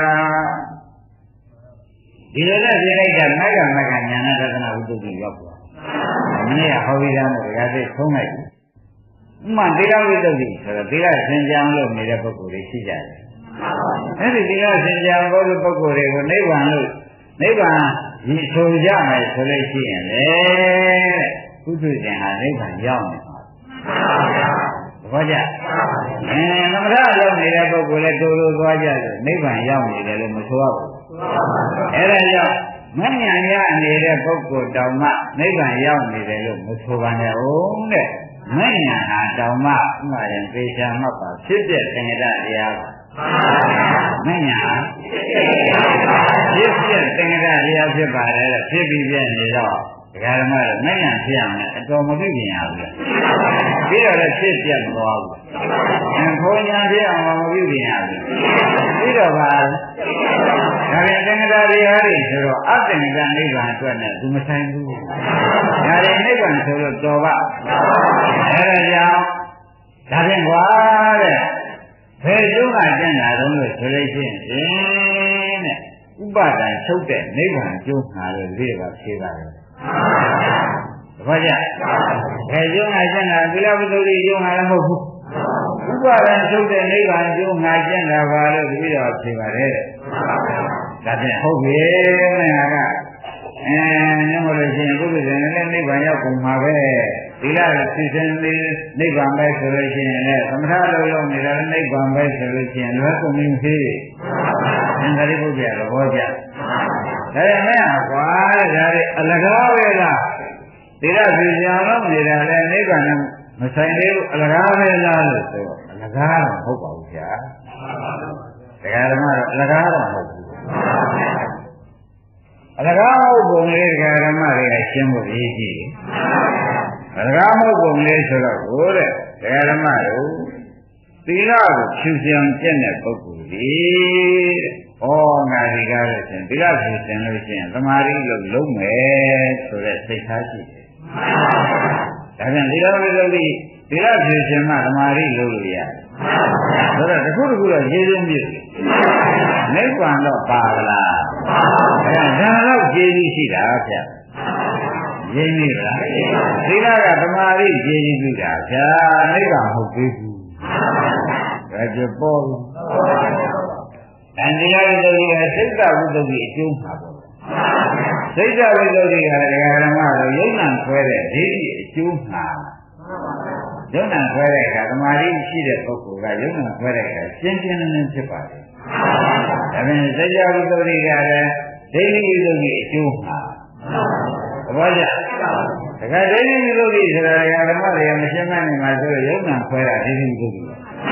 ဒီလိုနဲ့ပြလိုက်တာမဂ္ဂမဂ္ဂဉာဏသဒ္ဒနာဝိသုဒ္ဓိရောက်သွားမနေ့ကဟောပြီးသားနဲ့ဒါသိဆုံးလိုက်ဥမာသီလဝိသုဒ္ဓိဆိုတော့သီလစင်ကြံလို့နေတဲ့ပုဂ္ဂိုလ်တွေရှိကြတယ်အဲ့ဒီသီလစင်ကြံဖို့ပုဂ္ဂိုလ်တွေကိုနိဗ္ဗာန်လို့နိဗ္ဗာန်ရည်ဆိုကြမယ်ဆိုလို့ရှိရင်လေကုသရှင်ဟာနိဗ္ဗာန်ရောက်နေပါဘောကြအဲသမထရောက်နေတဲ့ပုဂ္ဂိုလ်လည်းတူတူသွားကြတယ်နိဗ္ဗာန်ရောက်နေတယ်လို့မဆိုရဘူးအဲ့ဒါကြောင့်မဉ္ဇဏ်ရနေတဲ့ပုဂ္ဂိုလ်တောင်မှနိဗ္ဗာန်ရောက်နေတယ်လို့မဆိုပါနဲ့ဟုတ်တဲ့မဉ္ဇဏ်ဟာတောင်မှဥမာရင်သေချာမှတ်ပါဖြစ်တဲ့သင်္ကေတတရားပါမဉ္ဇဏ်ဟာဖြစ်တဲ့သင်္ကေတတရားဖြစ်ပါတယ်တဲ့ဖြစ်ပြီးပြနေတော့ဒကာဓမ္မတို့မဉ္ဇဏ်ဖြစ်အောင်လည်းအတော်မပြုပြင်ရဘူးပြီးတော့လည်းဖြစ်ပြတ်မသွားဘူးအခေါ်ညာဖြစ်အောင်မပြုပြင်ရဘူးပြီးတော့ပါဒါပြန်သင်္ကေတတရားတွေဆိုတော့အတ္တနိဗ္ဗာန်နိဗ္ဗာန်အတွက်နဲ့သူမဆိုင်ဘူးဒါတွေနိဗ္ဗာန်ဆိုလို့တော်ပါအဲဒါကြောင့်ဒါဖြင့်ကွာတဲ့ဘယ်ကျုံးကကျင့်တာတုံးလို့ဆိုလို့ရှိရင်ဥပါဒံချုပ်တဲ့နိဗ္ဗာန်ကျိုးငါလို့ဒီလိုဖြေပါတယ်ဘာကြအဲကျိုးငါကျင့်တာသီလဝိသုဒ္ဓိကျိုးငါလည်းမဟုတ်ဘူးဥပါဒံချုပ်တဲ့နိဗ္ဗာန်ကျိုးငါကျင့်တာပါလို့ဒီလိုဖြေပါတယ်ဒါဖြင့်ဟုတ်ပြီမင်းကအဲညမလို့ရှိရင်ပုဂ္ဂိုလ်လည်းနိဗ္ဗာန်ရောက်ကုန်မှာပဲသီလသိစင်လေးနိဗ္ဗာန်ပဲဆိုလို့ရှိရင်လည်းသမထလုံးလုံးနေတာလည်းနိဗ္ဗာန်ပဲဆိုလို့ရှိရင်လွယ်ကုန်ပြီသေးသင်္ခါရိပုဂ္ဂိုလ်သဘောကျဒါပေမဲ့ကွာဒါတွေအလကားပဲလားသီလသိစင်လုံးနေတာလည်းနိဗ္ဗာန်နဲ့မဆိုင်သေးဘူးအလကားပဲလားလို့ဆိုအလကားတော့မဟုတ်ပါဘူးဗျာတရားဓမ္မတော့အလကားတော့မဟုတ်ဘူးအလကားမဟုတ်ပုံလေးတရားဓမ္မတွေကရှင်းဖို့ရည်ကြည့်အလကားမဟုတ်ပုံလေးဆိုတော့ဟိုတဲ့တရားဓမ္မတို့သီလကိုဖြူစင်ကျင့်တဲ့ပုဂ္ဂိုလ်ကြီးတဲ့ဩငါဒီကားလို့ရှင်သီလဖြူစင်လို့ရှင်သမာဓိလို့လုံးမယ်ဆိုတဲ့စိတ်ထားရှိတယ်ဒါပြန်သီလဝိသုဒ္ဓိသီလဖြူစင်မှသမာဓိလုံးလို့ရတယ်ဆိုတော့တခုတခုတော့ရည်ရင်းမြစ်နိဗ္ဗာန်တော့ပါလားအဲဒါတော့ကျေးဇူးရှိတာဗျရင်းနေလားသီလကသမာဓိကျေးဇူးပြုတာဗျာနိဗ္ဗာန်ဟုတ်သေးဘူးဒါကြပေါ်ဘူးတန်တရားဝိသုဒ္ဓိကစိတ်တဝိသုဒ္ဓိအကျိုးမှာပေါ့စိတ်တဝိသုဒ္ဓိကတရားဓမ္မတော့ယုံနာခွဲတဲ့ဒိဋ္ဌိအကျိုးမှာယုံနာခွဲတဲ့အခါသမာဓိရှိတဲ့ပုဂ္ဂိုလ်ကယုံနာခွဲတဲ့အခါရှင်းရှင်းလင်းလင်းဖြစ်ပါတယ်ဒါပေမဲ့စိတ်တဝိသုဒ္ဓိကလည်းဒိဋ္ဌိဝိသုဒ္ဓိအကျိုးမှာသဘောကျတခါဒိဋ္ဌိဝိသုဒ္ဓိဆိုတာဓမ္မတွေမရှင်းမနေမှာဆိုရယုံနာခွဲတာဒိဋ္ဌိဝိသုဒ္ဓိ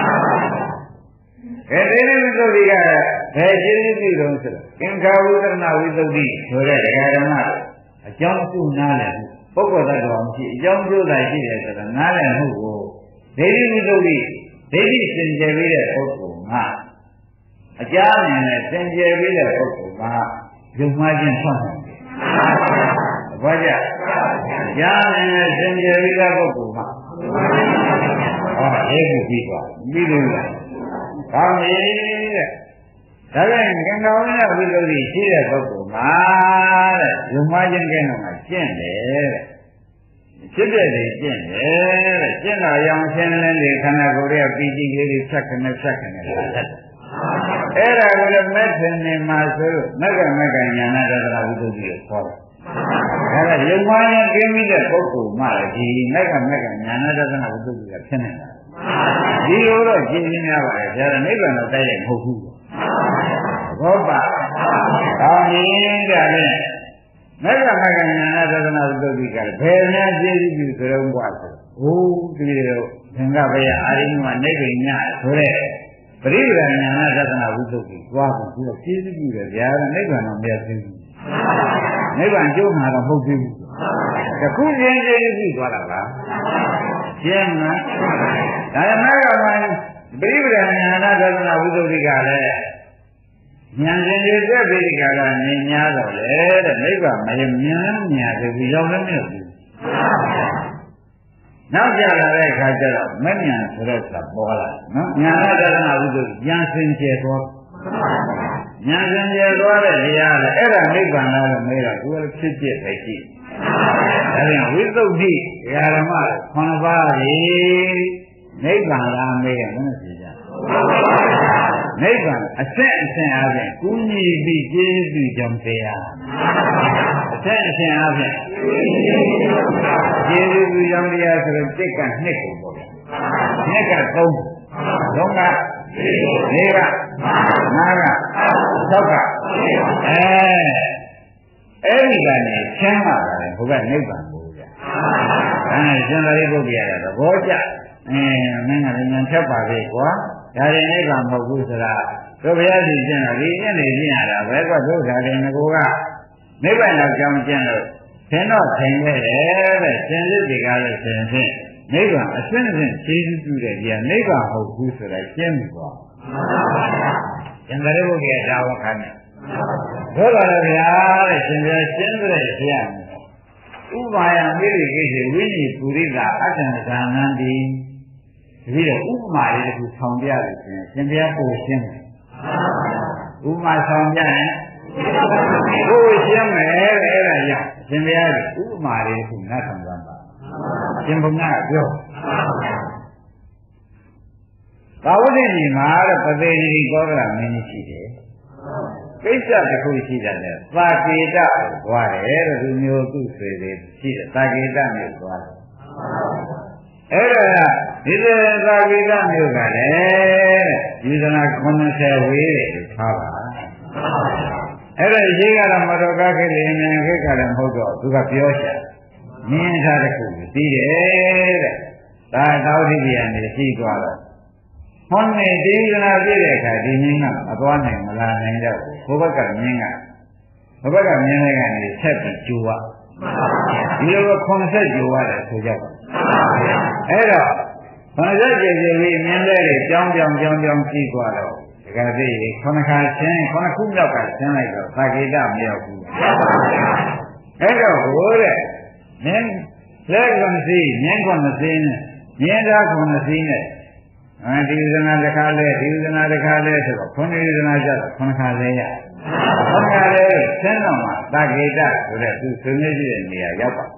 အဲဒိဋ္ဌိဝိသုဒ္ဓိကဘယ်ရှင်းရှင်းပြုလို့ဆိုတော့သင်္ခါဝိသရဏဝိသုဒ္ဓိဆိုတဲ့ဓမ္မအကြောင်းပြုနားလည်ပုဂ္ဂိုလ်တ attva မရှိအကြောင်းပြုတာရှိတယ်ဆိုတော့နားလည်မှုကိုဒိဋ္ဌိဝိသုဒ္ဓိဒိဋ္ဌိစင်ကြယ်ပြီးတဲ့ပုဂ္ဂိုလ်ကအကြမ်းမြင်နဲ့စင်ကြယ်ပြီးတဲ့ပုဂ္ဂိုလ်ကယုံမှားခြင်းဆောက်တယ်။ဘာကြ။ကြားမြင်နဲ့စင်ကြယ်ပြီးတဲ့ပုဂ္ဂိုလ်ကဟောအေးခုပြီးသွားပြီးလို့လား။ကောင်းပြီတဲ့။ဒါပြန်ကံကောင်းတဲ့ဝိသုဒ္ဓိရှိတဲ့ပုဂ္ဂိုလ်မှာတဲ့ယုံမှားခြင်းကဲတော့မှကျင့်တယ်တဲ့။ဖြစ်တဲ့လေကျင့်တယ်တဲ့။ကျင့်တော့ရောင်ရှင်းလင်းလေခန္ဓာကိုယ်ရဲ့ပီတိလေးတွေဖြတ်ခနဲ့ဖြတ်ခနဲ့လာတယ်။အဲ့ဒါကိုလည်းမဲ့ခင်နေမှာဆိုလို့မက္ကမက္ကညာနာတသနာဝိသုဒ္ဓိကိုခေါ်တယ်။ဒါကယုံမှားရင်ကျင်းပြီးတဲ့ပုဂ္ဂိုလ်မှလည်းဒီမက္ကမက္ကညာနာတသနာဝိသုဒ္ဓိကဖြစ်နေတာ။ဒီလိုတော့ရှင်းရှင်းရပါတယ်။ဒါကနိဗ္ဗာန်တော့တိုက်ရိုက်မဟုတ်ဘူး။ဘောပါ။ဒါမြင်ကြတယ်မက္ကမက္ကညာနာတသနာဝိသုဒ္ဓိကဘယ်များကျေးဇူးပြုကြုံပွားဆို။ဟိုးဒီလိုသင်္ကပ္ပယအာရိမနိဗ္ဗာန်ညဆိုတဲ့ပရိပဒဉာဏသဒ္ဒနာဝိသုဒ္ဓိသွားဖို့သူကကျေးဇူးပြုတယ်ဗျာနိဗ္ဗာန်တော့မရသေးဘူးနိဗ္ဗာန်ကျိုးမှာတော့မဟုတ်သေးဘူးတခုချင်းကျေးဇူးပြုသွားတာပါရှင်းလားဒါမှမဟုတ်ပရိပဒဉာဏသဒ္ဒနာဝိသုဒ္ဓိကလည်းဉာဏ်ရှင်တွေသက်ပြီးကြတာနေများတော့လေတဲ့နိဗ္ဗာန်မရမြင်မြင်သေးဘူးရောက်လည်းမရဘူးနောက်ကြလာတဲ့အခါကျတော့မဉဏ်ဆိုတဲ့ဆိုတာပေါ်လာနော်ဉာဏတဒနာဝိသုဒ္ဓိဉာဏ်စင်ကြယ်သွားဉာဏ်စင်ကြယ်သွားတဲ့တရားလေအဲ့ဒါနိဗ္ဗာန်လားလို့မေးတော့သူကဖြစ်ဖြစ်ပဲရှိဒါပြန်ဝိသုဒ္ဓိဓမ္မခုနှစ်ပါးကြီးနိဗ္ဗာန်လားမေးရင်လည်းဖြေကြနိဗ္ဗာန်အဆက်အဆက်အားဖြင့်ကုညီပြီးကျေးဇူးကြောင့်တရားအဆက်အဆက်အားဖြင့်ကျေးဇူးပြုကြောင့်တရားဆိုတော့တစ်ကနှစ်ကိုပေါ့ဗျာနှစ်ကသုံးသုံးကလေးကငါးက၆ကအဲအဲ့ဒီကနေချမ်းသာတယ်ဘုရားနိဗ္ဗာန်ကိုဗျာအဲရှင်သာရိပုတ္တရာကသဘောကျအဲမင်းကလည်းဉာဏ်ဖြတ်ပါလေကွာဒါရင်နိဗ္ဗာန်မဟုတ်ဘူးဆိုတာတို့ဘုရားရှင်ကျင့်တာဒီညနေကျင့်ရတာပဲကွာတို့ဒါရင်ငကိုကနိဗ္ဗာန်တော့ကြောင်းကျင့်လို့သင်တော့သင်ခဲ့တယ်တဲ့ရှင်စစ်တွေကလည်းသင်ဖြင့်နိဗ္ဗာန်အရှင်းအရှင်းကျေးဇူးပြုတဲ့ကြာနိဗ္ဗာန်ဟုတ်ဘူးဆိုတာရှင်းပြီကွာရှင်သာရိပုတ္တရာဒါဝခံတယ်တို့ပါလေဗျာတဲ့ရှင်ပြရှင်းတဲ့ဆရာဥပါယမေရိကိစ္စဝိညာဉ်ပုရိသအတ္တဇာနန္တိဒီလိုဥပမာလေးတစ်ခုဆောင်ပြလို့ရှင်ရှင်ပြပို့ရှင်းတယ်ဥပမာဆောင်ပြရင်ကိုယ်ရှင်းမယ်အဲ့ဒါကြောင့်ရှင်ဘုရားကဥပမာလေးခုနားထောင်ကြပါရှင်ဘုရားကပြောသာဝတိကြီးမှာတဲ့ပသေတိကောသလမင်းကြီးရှိတယ်ကိစ္စတစ်ခုရှိတယ်နဲ့သာကေတကိုသွားတယ်တဲ့သူမျိုးသူ့ဆွေတွေရှိတယ်သာကေတမျိုးသွားတယ်အဲ့ဒါဒီလိုသာကေတမျိုးကလည်းယူဇနာခုနှစ်ဆယ်ဝေးတယ်ထားပါအဲ့ဒါရှိကတော့မတော်ကားခေတ်လေးမြန်ခေတ်ကလည်းမဟုတ်တော့သူကပြောရှာမြင်ထားတဲ့ခုသိတယ်တဲ့ဒါသာဝတိကြီးကနေရှိသွားတော့ဟောနေဒီကနာပြည့်တဲ့အခါဒီမြင်းကမသွားနိုင်မလာနိုင်တော့ဘုဘကမြင်းကဘုဘကမြင်းလေးကနေဆက်ပြီးကျိုးရဒီလိုကခုနှစ်ဆက်ကျိုးရတယ်ဆိုကြပါအဲ့တော့ခုနှစ်ဆက်ကျိုးပြီးမြင်းလေးတွေကြောင်းကြောင်းကြောင်းကြောင်းကြည့်သွားတော့ဒီကနေ့ခုနှစ်ခါချင်းခုနှစ်ခုမြောက်ကဆင်းလိုက်တော့သာကေတမရောက်ဘူးအဲ့တော့ဟိုတဲ့မြင်းလက်ကွန်စီမြင်းကွန်စီနဲ့မြင်းသားကွန်စီနဲ့အဲဒီဥဒနာတစ်ခါလဲဒီဥဒနာတစ်ခါလဲဆိုတော့ခုနှစ်ဥဒနာကျတော့ခုနှစ်ခါလဲရခုနှစ်ခါလဲဆင်းတော့မှသာကေတဆိုတဲ့သူဆွေမျိုးရှိတဲ့နေရာရောက်ပါ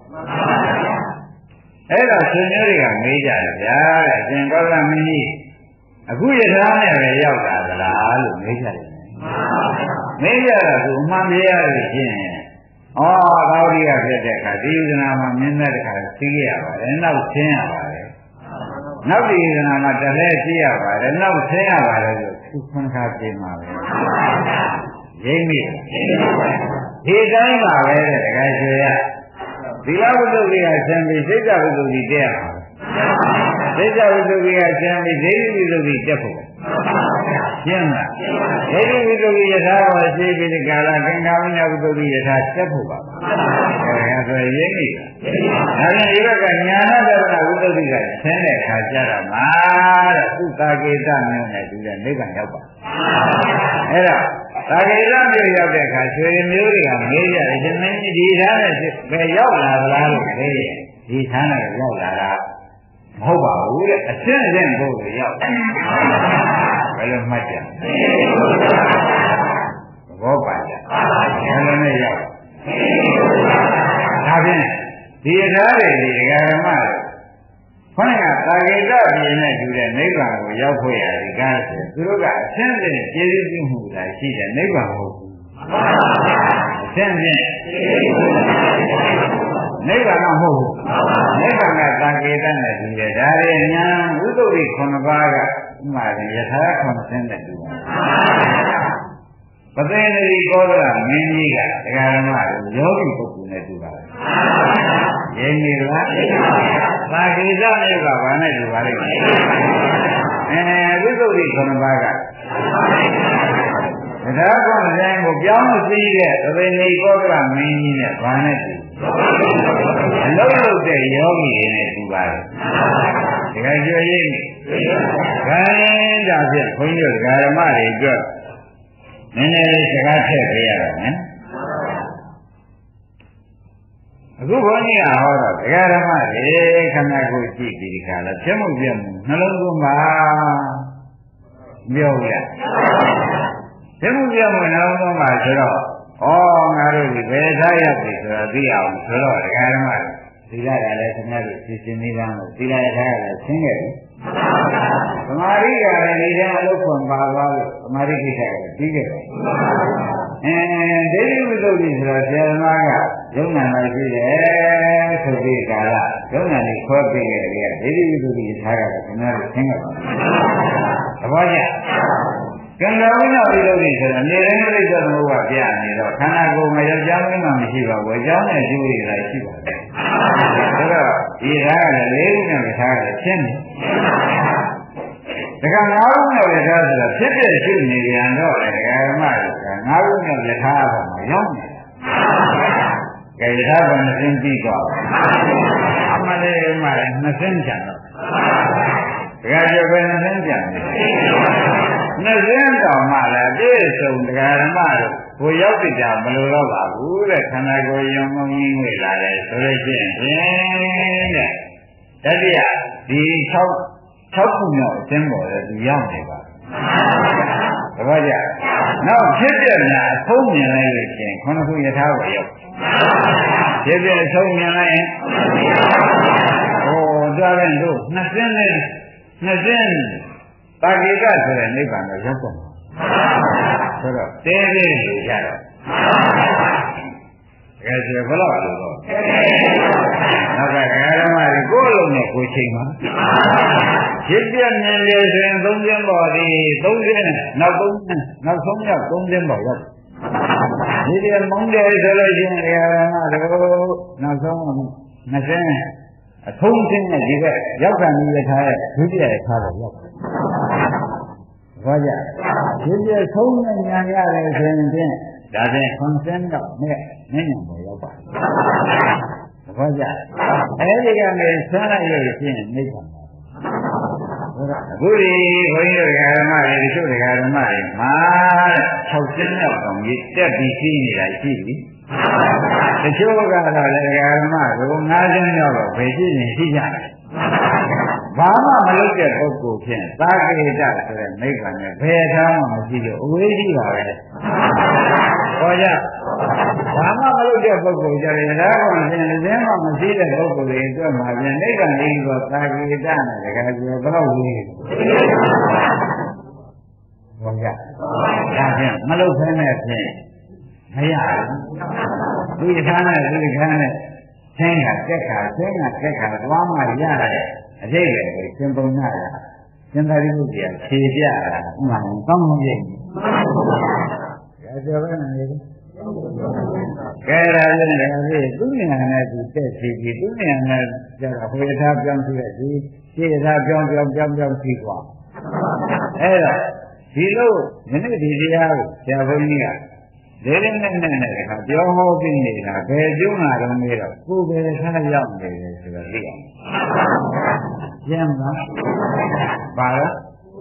အဲ့တော့ဆွေမျိုးတွေကမေးကြတယ်ဗျာတဲ့အရှင်ကောသလမင်းကြီးအခုယထာနဲ့ပဲရောက်လာသလားလို့မေးကြတယ်မေးကြတော့သူအမှန်ပြရလို့ရှင်းဩသာဝတိကဖြစ်တဲ့အခါဒီဥဒနာမှာမြင်းတဲ့အခါသိခဲ့ရပါတယ်နောက်ဆင်းရပါတယ်နောက်ဒီကနာမှာတလဲသိရပါတယ်နောက်ဆင်းရပါတယ်လို့သူခွန်ခါပြေမှာပဲရင်းမိဒီတိုင်းပါပဲတဲ့တခါကျွေရသီလဝိသုဒ္ဓိကဆံပြီးစိတ်ဝိသုဒ္ဓိတက်ရမှာစိတ်ဝိသုဒ္ဓိကဆံပြီးဒိဋ္ဌိဝိသုဒ္ဓိတက်ဖို့ရှင်းလားဒိဋ္ဌိဝိသုဒ္ဓိယထာဘောရှိပြီးဒီကာလကင်္ဂဝိညာဝိသုဒ္ဓိယထာတက်ဖို့ပါအဲဒါဆိုရင်းမိဒါနဲ့ဒီဘက်ကညာနာတရဏဝိသုဒ္ဓိကဆင်းတဲ့အခါကျတော့မှာတဲ့သုတာကေတမျိုးနဲ့ဒီတဲ့နိဗ္ဗာန်ရောက်ပါအဲ့ဒါသာကေတမျိုးရောက်တဲ့အခါဆွေမျိုးတွေကမေးကြတယ်ရှင်မင်းကြီးဒီသားနဲ့ပဲရောက်လာသလားလို့မေးရင်ဒီသားနဲ့ရောက်လာတာမဟုတ်ပါဘူးတဲ့အရှင်းရှင်းကိုရောက်ဘယ်လိုမှတ်ကြဘောပါကြဘယ်လိုနဲ့ရောက်ဒါဖြင့်ဒီသားတွေဒီဓမ္မတွေခေါင်းကသာကေတပြည်နဲ့တူတဲ့နိဗ္ဗာန်ကိုရောက်ဖို့ရတယ်ကားဆိုသူတို့ကအရှင်းရှင်းကျေးဇူးပြုမှုလာရှိတဲ့နိဗ္ဗာန်မဟုတ်ဘူးအရှင်းရှင်းနိဗ္ဗာန်မဟုတ်ဘူးနိဗ္ဗာန်ကသာကေတနဲ့တူတယ်ဒါတွေညာဝိသုဒ္ဓိခုနှစ်ပါးကဥမာယထာခုနှစ်ဆင်းနဲ့တူတယ်ပသေတိကောသလမင်းကြီးကဒကာရမတို့ယောဂီပုဂ္ဂိုလ်နဲ့တူပါတယ်ရင်းနေလားသာကေတမျိုးကဘာနဲ့တူပါလိမ့်မယ်အဲဝိသုဒ္ဓိခုနှစ်ပါးကတရားကောင်းတဲ့ကိုပြောင်းသိတဲ့သဘေနေကောသလမင်းကြီးနဲ့ဘာနဲ့တူအလုံးလုံးတဲ့ယောဂီတွေနဲ့တူပါတယ်ဒီကကြွရင်းခိုင်းတာဖြင့်ခွင့်ရဓမ္မတွေအတွက်နည်းနည်းလေးစကားထည့်ပေးရတော့မယ်အခုဘုန်းကြီးကဟောတော့တရားဓမ္မတွေခန္ဓာကိုယ်ကြည့်ပြီးဒီကလာပြမှုပြမှုနှလုံးသွင်းပါပြောရပြမှုပြမှုနှလုံးသွင်းပါဆိုတော့ဩငါတို့ဒီဘယ်သားရောက်ပြီဆိုတော့သိအောင်ဆိုတော့တရားဓမ္မသီလကလည်းခင်ဗျားတို့သိစင်နေလားသီလရထားကလည်းရှင်းခဲ့ပြီသမာဓိကလည်းဒီထဲအလုပ်ခွန်ပါသွားလို့သမာဓိကိစ္စကလည်းပြီးခဲ့တယ်အဲဒိဋ္ဌိဝိသုဒ္ဓိဆိုတော့ဆရာသမားကယုံနာလိုက်ရှိတယ်ဆိုပြီးကာလယုံနာလေးခွဲပေးခဲ့တယ်ဒိဋ္ဌိဝိသုဒ္ဓိထားကလည်းခင်ဗျားတို့ရှင်းခဲ့ပါဘူးသဘောကျကံတော်ဝိနာဝိသုဒ္ဓိဆိုတော့နေတိုင်းပြိဿသမုပ္ပါပြနေတော့ခန္ဓာကိုယ်မှာယောက်ျားမင်းမှမရှိပါဘူးအကြောင်းနဲ့ကျိုးရည်လည်းရှိပါတယ်ဒါတော့ဒီထားကလည်းလေးခုနဲ့ထားကလည်းရှင်းတယ်ဒါကငါးခုနဲ့ထားဆိုတော့ဖြစ်ဖြစ်ရှိနေပြန်တော့လေဒကာဓမ္မတွေကငါးခုနဲ့ထားပါမှာရောက်နေတာကဲထားပါနှစ်စင်းပြီးတော့အမလေးမှလည်းနှစ်စင်းကျန်တော့ဒကာကျော်ပဲနှစ်စင်းကျန်တယ်နှစ်စင်းတော်မှလည်းပြည့်စုံဒကာဓမ္မတို့ကိုရောက်ပြီကြမလို့တော့ပါဘူးတဲ့ခန္ဓာကိုယ်ယုံမုံကြီးငွေလာတယ်ဆိုလို့ရှိရင်တဲ့တတိယဒီ၆၆ခုမြောက်အကျဉ်းပေါ်တယ်သူရောက်နေပါသဘောကျနောက်ဖြစ်ပြညာအဆုံးမြင်လိုက်လို့ရှင်ခုနှစ်ခုယထာကိုရောက်ဖြစ်ပြအဆုံးမြင်လိုက်ရင်ဟိုသွားတဲ့တို့နှစ်စင်းနဲ့နှစ်စင်းတာဂိကဆိုတဲ့နိဗ္ဗာန်ကိုရောက်ကုန်ဆိုတော့တဲသေးလို့ရတော့ကဲဆိုဘယ်လောက်လို့တော့နောက်ကဓမ္မတွေကိုယ်လုံးနဲ့ကိုယ်ချိန်မှာဖြစ်ပြမြင်လေဆိုရင်သုံးစင်းပေါ်သည်သုံးစင်းနောက်သုံးနောက်ဆုံးရောက်သုံးစင်းပေါ်ရောက်ဒီပြမုန်းတယ်ဆိုလို့ရှိရင်ဓမ္မတို့နောက်ဆုံးနှစ်စင်းအထုံးစင်းနဲ့ဒီကရောက်တာမျိုးရထားရဲ့ဒုတိယရထားတော့ရောက်ဘာကြဒီပြဆုံးနဲ့ညာရတယ်ဆိုရင်ဖြင့်ဒါဖြင့်ခွန်စင်းတော့နဲ့နည်းနည်းပေါ်ရောက်ပါဘာကြအဲဒီကနေဆန်းလိုက်လို့ရှိရင်နိဗ္ဗာန်အခုဒီဘုန်းကြီးတို့ဓမ္မတွေတချို့ဓမ္မတွေမှာ၆စင်းရောက်အောင်ကြီးတက်ပြီးရှိနေတာရှိပြီတချို့ကတော့လည်းဓမ္မတို့၅စင်းရောက်တော့ဘယ်ရှိနေရှိကြတယ်ဘာမှမလုပ်တဲ့ပုဂ္ဂိုလ်ဖြင့်သာဂိတဆိုတဲ့နိဗ္ဗာန်နဲ့ဘယ်ထားမှမရှိလို့အဝေးကြီးပါပဲဟောကြဘာမှမလုပ်တဲ့ပုဂ္ဂိုလ်ကြတယ်ဒါကောင်ဖြင့်လည်းမှမရှိတဲ့ပုဂ္ဂိုလ်တွေအတွက်မှာဖြင့်နိဗ္ဗာန်ကြီးကသာဂိတနဲ့တကယ်ပြောဘယ်တော့ဝေးဟောကြဒါဖြင့်မလုပ်ဖဲနဲ့ဖြင့်မရဘူးသူထားနဲ့သူထားနဲ့ဆင်းကတက်ခါဆင်းကတက်ခါသွားမှရတယ်အကျိတ်လေသင်ပုံနာတာသင်္သာရိပုတ္တရာဖြေပြတာဥမာကောင်းကောင်းပြည့်ဒါကြောပဲနေတယ်ကဲဒါလည်းလည်းသူဉာဏ်နဲ့သူတက်စီပြီးသူဉာဏ်နဲ့ကျတော့ဟိုယထာပြောင်းကြည့်တဲ့ဒီရှေ့ယထာပြောင်းပြောင်းပြောင်းပြောင်းပြီးသွားအဲ့တော့ဒီလိုမနေ့ဒီတရားကိုဆရာဘုန်းကြီးကလေးလေးနက်နက်နဲ့ပြောဟောပြီးနေတာဘယ်ကျုံးလာတော့နေတော့ကိုယ်ပဲခါရောက်နေတယ်ဆိုတော့သိအောင်ကျမ်းပါပါတော့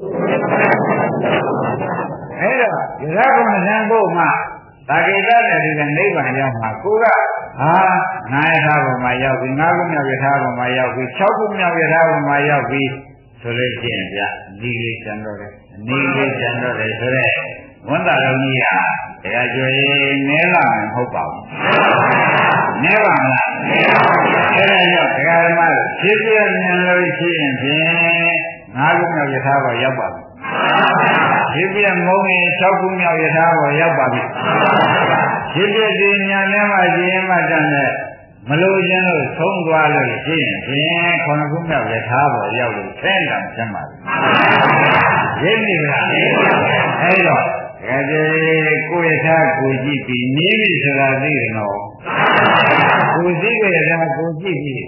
အဲ့တော့ရဟကုဏ္ဏဖို့မှာတာဂိတနဲ့ဒီကနိဗ္ဗာန်ရောက်မှာကိုကဟာနာယထာဘုံမှာရောက်ပြီးငါးခုမြောက်ယထာဘုံမှာရောက်ပြီး၆ခုမြောက်ယထာဘုံမှာရောက်ပြီးဆိုလို့ရှိရင်ဗျဒီလေးကျန်တော့တယ်ဒီလေးကျန်တော့တယ်ဆိုတော့ဝန်တာတော်ကြီးဟာတရားကျွေးနဲလာမှာမဟုတ်ပါဘူးနဲပါမလားနဲပါဘူးအဲ့ဒါကြောင့်ဒကာဓမ္မတို့ဖြည်းဖြည်းမြင်လို့ရှိရင်ဖြင့်ငါးခုမြောက်ယထာဘောရောက်ပါပြီဖြည်းဖြည်းမုံရင်၆ခုမြောက်ယထာဘောရောက်ပါပြီဖြည်းဖြည်းဒီညာနဲ့မှဒီရင်မှတန်တဲ့မလို့ခြင်းလို့သုံးသွားလို့ရှိရင်ဖြင့်ခုနှစ်ခုမြောက်ယထာဘောရောက်လို့ဆင်းတာကျမ်းပါရင်းနေလားအဲ့တော့ဒါကြည့်ကိုယ်ရထားကိုကြည့်ပြီးနေပြီဆိုတာသိတယ်နော်ကိုကြည့်ကြတာကိုကြည့်ပြီး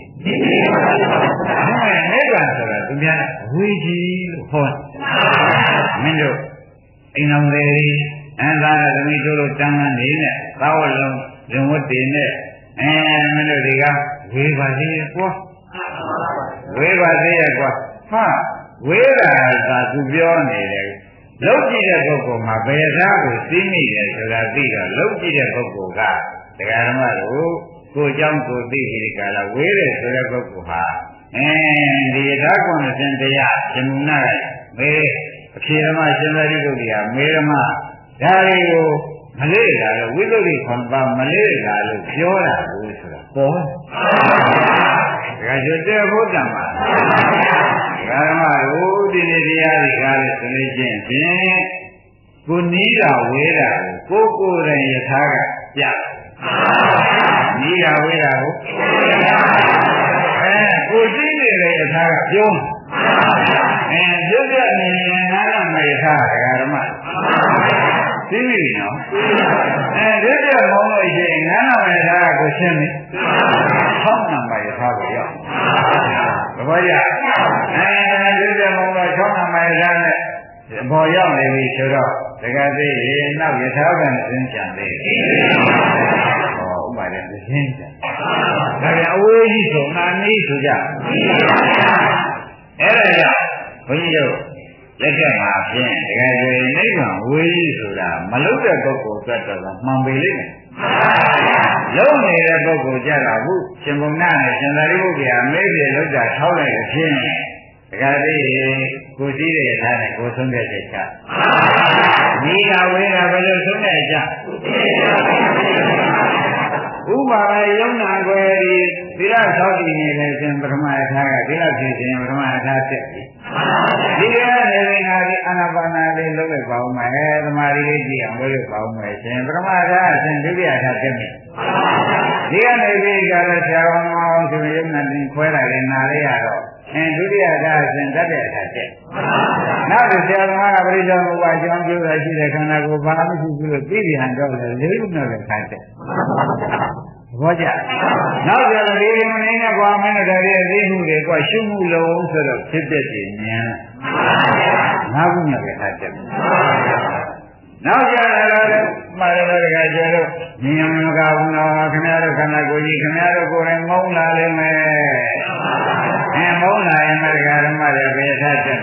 နိဗ္ဗာန်ဆိုတာသူများဝေကြီးလို့ဟောမင်းတို့အိမ်တော်တွေအန္တာရသမီးတို့တန်းတန်းနေနဲ့သာဝလုံးဇင်ဝတ်တွေနဲ့အဲမင်းတို့တွေကဝေပါသေးရဲ့ကွာဝေပါသေးရဲ့ကွာဟာဝေတာသာသူပြောနေတယ်လုံးကြည့်တဲ့ပုဂ္ဂိုလ်မှာဘယ်သားကိုသိမိတယ်ဆိုတာသိတော့လုံးကြည့်တဲ့ပုဂ္ဂိုလ်ကတရားဓမ္မတို့ကိုเจ้าကိုသိပြီးကြလားဝေးတယ်ဆိုတဲ့ပုဂ္ဂိုလ်ဟာအဲဒီယထာကွန်စင်တရားရှင်မုနာမေအဖြေဓမ္မရှင်သာရိပုတ္တရာမေဓမ္မဒါတွေကိုမလေးတာလို့ဝိသုဒ္ဓိခွန်ပါမလေးတာလို့ပြောတာလို့ဆိုတာပေါ်ဒါကြတဲ့ဘုဒ္ဓမှာဓမ္မတို့ဒီနေ့တရားတွေကားလို့ဆိုလို့ချင်းဖြင့်ကိုနီးတာဝေးတာကိုကိုယ်တိုင်ယထာကပြနီးတာဝေးတာကိုအဲကိုသိနေတဲ့ယထာကပြောအဲပြည့်ပြည့်နေနေငါးရမယထာဓမ္မသိပြီနော်အဲပြည့်ပြည့်မောင်းလို့ရှိရင်ငါးရမယထာကိုရှင်းပြီဆောင်းနံပါတ်ယထာကိုရောက်သဘောကျအဲဒီပြည့်မောင်းတော့ဆောင်းနံပါတ်ယထာနဲ့ဘောရောက်နေပြီဆိုတော့တကယ်သိရင်နောက်ယထာကံသင်္ချာသေးတယ်ဟောဥပါဒေသင်္ချာဒါပြန်အဝေးကြီးဆိုငါနည်းဆိုကြအဲ့ဒါကြောင့်ဘုန်းကြီးတို့လက်ထက်မှာဖြင့်တကယ်ဆိုရင်နိဗ္ဗာန်ဝေးကြီးဆိုတာမလုတဲ့ပုဂ္ဂိုလ်အတွက်တော့မှန်ပေလိမ့်မယ်လုံးနေတဲ့ပုဂ္ဂိုလ်ကြတာဘူးရှင်ဘုံနာနဲ့ရှင်သာရိပုတ္တရာမေးပြေလောက်တာထောက်လိုက်တဲ့ဖြင့်ဒကယ်လို့ကိုစည်းတဲ့ထားနဲ့ကိုဆုံးတဲ့စိတ်ချမိကဝေးတာဘယ်လိုဆုံးတဲ့ကြဥပါရယုံနာကိုယ်ဒီသီလသောက်တည်နေတဲ့ရှင်ပထမအထာကသီလဖြစ်ခြင်းပထမအထာဖြစ်ပြီဒီကနေရင်ဟာဒီအာနာပါနာလေးလုပ်လိုက်ပါဦးမယ်သမာဓိလေးကြည့်အောင်လုပ်လိုက်ပါဦးမယ်ရှင်ပထမအထာအရှင်ဒုတိယအထာဖြစ်ပြီဒီကနေပြီးကြတော့ဆရာတော်မောင်ဆိုရုံနဲ့တင်ခွဲလိုက်ရင်နာလေးရတော့အင်းဒုတိယအထာအရှင်တတ်တဲ့အထာဖြစ်နောက်တစ်ဆရာတော်ကပရိစ္ဆေဘုရားကျောင်းကျိုးရရှိတဲ့ခန္ဓာကိုယ်ဘာမှမရှိဘူးလို့သိပြန်တော့လေလေးခုနဲ့ပဲခိုင်းတယ်ဘောကြနောက်ကြတော့ဒီလိုမင်းနဲ့ကွာမင်းတို့တည်းသိမှုတွေကရှုမှုလုံးဆိုတော့ဖြစ်ဖြစ်ပြင်းဉာဏ်ငါးခုနဲ့ပဲထားတယ်နောက်ကြတော့မှားတယ်ကကျတော့ဉာဏ်မကဘူးနော်ခင်ဗျားတို့ခန္ဓာကိုယ်ကြီးခင်ဗျားတို့ကိုယ်ရင်မုန်းလာလိမ့်မယ်အဲမုန်းလာရင်လည်းဓမ္မတွေပဲထားတယ်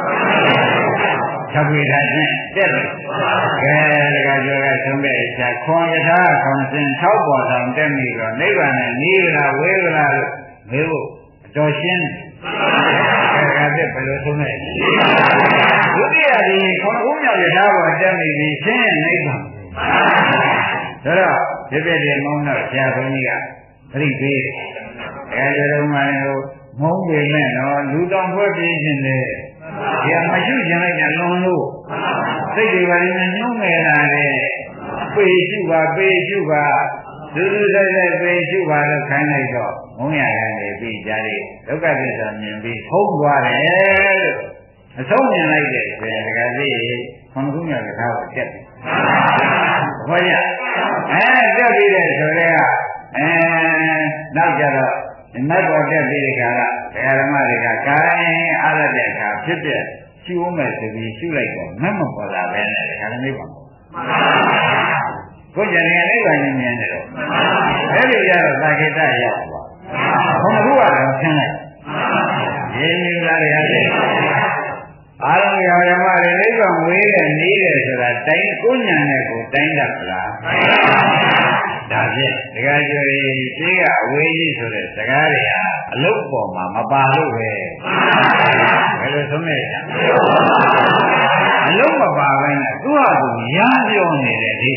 ချက်ပြီးထားခြင်းတက်တယ်ကဲတကကျော်ကဆုံးတဲ့အခါခွန်ယထာခွန်စဉ်၆ပေါ်ဆောင်တက်ပြီးတော့နိဗ္ဗာန်နဲ့နိဗ္ဗာန်ဝေဒနာလို့မေးဖို့အတော်ရှင်းတယ်ကဲကဲဘယ်လိုဆုံးလဲဒုတိယဒီခွန်ဦးမြောက်ယထာပေါ်တက်ပြီးပြီးရှင်းနိဗ္ဗာန်ဒါတော့ဒီပြည့်ပြည့်မုန်းတော့ဆရာဘုန်းကြီးကပြိပေးတယ်အဲဒါတော့မှလည်းမုန်းပေမဲ့တော့လူတော်ဖွဲ့ပြီးခြင်းလေဒီမရှိခြင်းလိုက်ကြလွန်လို့စိတ်တွေပါနေညှိုးငယ်လာတယ်ပေရှုပါပေရှုပါဒုဒုဆိုင်ဆိုင်ပေရှုပါလို့ခိုင်းလိုက်တော့မုန်းရတယ်နေပြီးကြတယ်ဒုက္ခသစ္စာမြင်ပြီးထုံးသွားတယ်လို့အဆုံးမြင်လိုက်တယ်ဆိုရင်တကယ်ကြီးခொနခုမြောက်ကားကိုတက်တယ်ဟောရအဲတက်ပြီးတဲ့ဆိုတော့အဲနောက်ကြတော့နတ်တော်တက်ပြီးတဲ့ခါကဒကာဓမ္မတွေကကာရင်အားရတဲ့အခါဖြစ်တဲ့ရှုအောင်မဲ့ဆိုပြီးရှုလိုက်တော့မမပေါ်လာပဲနဲ့ဒကာဓမ္မတွေပါကိုယ်ကြံနေလိုက်ပါနေမြင်တယ်တော့အဲ့ဒီကြတော့သာကိတရောက်သွားဘုံကူကတော့ဆင်းလိုက်ရင်းနေလာတယ်ဟာအာရုံရဓမ္မတွေနိဗ္ဗာန်ဝေးတဲ့နေတယ်ဆိုတာတိုင်းကိုညာနဲ့ကိုတိုင်းတတ်လားဒါဖြင့်ဒကာကျော်ကြီးရှိကအဝေးကြီးဆိုတဲ့စကားတွေဟာအလုတ်ပေါ်မှာမပါလို့ပဲဘယ်လိုဆုံးလဲအလုတ်မပါဘဲနဲ့သူ့ဟာသူရမ်းပြောနေတယ်ဒီ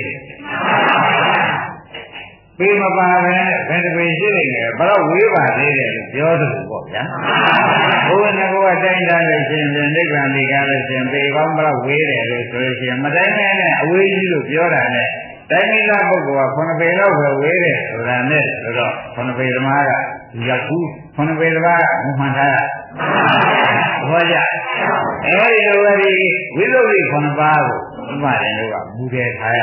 ပေမပါဘဲနဲ့ဘယ်တစ်ပေရှိနေလဲဘယ်တော့ဝေးပါသေးတယ်လို့ပြောသလိုပေါ့ဗျာဘုရားကတိုင်းတာလို့ရှင်ပြန်နိဗ္ဗာန်ဒီကားလို့ရှင်ပေကောင်းဘယ်တော့ဝေးတယ်လို့ဆိုလို့ရှိရင်မတိုင်းနဲ့အဝေးကြီးလို့ပြောတာနဲ့တိုင်းမိသားပုဂ္ဂိုလ်ကခုနှစ်ပေလောက်ပဲဝေးတယ်ဆိုတာနဲ့ဆိုတော့ခုနှစ်ပေသမားကရောက်ဘူးခုနှစ်ပေသမားကမမှန်တာဟောကြအဲဒီလိုပဲဒီဝိသုဒ္ဓိခုနှစ်ပါးကိုဥပဒေတို့ကမူတယ်ထားရ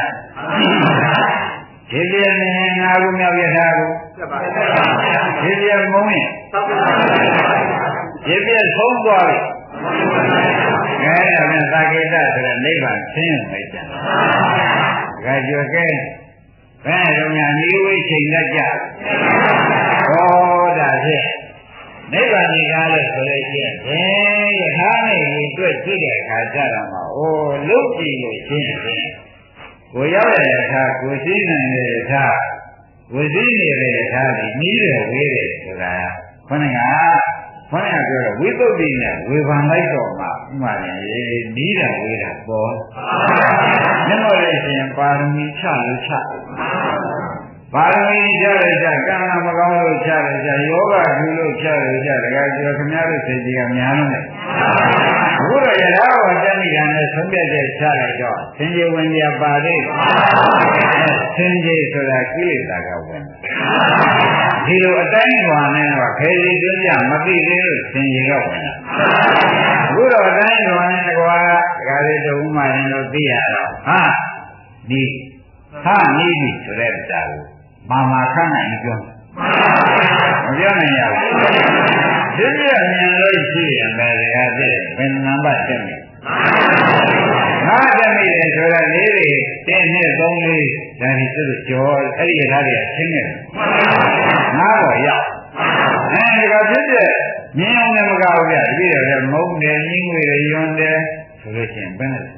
ဒီပြည့်နေငါးခုမြောက်ရထားကိုဒီပြည့်မုံရင်ဒီပြည့်ဆုံးသွားပြီအဲဒါနဲ့သာကေတဆိုတဲ့နိဗ္ဗာန်ဆင်းရဲကြကဲကြွကဲဘယ်တော့ညာဤဝိချိန်တတ်ကြဟောတာဖြင့်နိဗ္ဗာန်ကြီးကားလို့ဆိုလို့ရှိရင်ဘယ်ယထာနဲ့ဒီတွေ့ကြည့်တဲ့အခါကျတော့မှအိုးလုတ်ကြည့်လို့ရှင်းတယ်ကိုရောက်တဲ့ယထာကိုသိနိုင်တဲ့ယထာကိုသိနေတဲ့ယထာဒီနီးတယ်ဝေးတယ်ဆိုတာခொနကခொနကပြောတော့ဝိသုဒ္ဓိနဲ့ဝေဖန်လိုက်တော့မှဥမာရင်နီးတာဝေးတာပေါ်မျက်မှောက်လို့ရှိရင်ပါရမီချလို့ချပါရမီချလို့ချကံမကောင်းလို့ချလို့ချယောဂထူလို့ချလို့ချတကယ်ကျော်ခင်ဗျားတို့စိတ်ကြီးကများလို့လေအခုတော့ရတာဘောတက်မိတာနဲ့ဆုံးဖြတ်ချက်ချလိုက်တော့သင်္ကြန်ဝင်ရပါသေးသင်္ကြန်ဆိုတာကိလေသာကဝင်ဒီလိုအတိုင်းဟွာနဲ့တော့ခေစီတွင်းကြမသိသေးလို့သင်္ကြန်ကဝင်တာအခုတော့အတိုင်းဟွာနဲ့ကွာဒကာလေးတို့ဥမာရင်တို့သိရတော့ဟာဒီဟာနေပြီဆိုတဲ့ဥစ္စာကိုမာမာခန့်နိုင်ပြောမပြောနိုင်ရဘူးဒီပြည့်မြင်လို့ရှိရင်ပဲဒကာသိဘယ်နံပါတ်တက်မလဲငါတက်မိတယ်ဆိုတော့လေးတွေတင်းနှစ်သုံးလေးဒါဒီသူတို့ကြောအဲ့ဒီထားတွေချင်းနေငါတော့ရောက်အဲဒီကဖြစ်တဲ့မြင်အောင်လည်းမကောက်ဘူးပြတပည့်တော်ကမုန်းတယ်ညှင်းငွေတယ်ယွန်းတယ်ဆိုလို့ရှိရင်ဘယ်နဲ့လဲ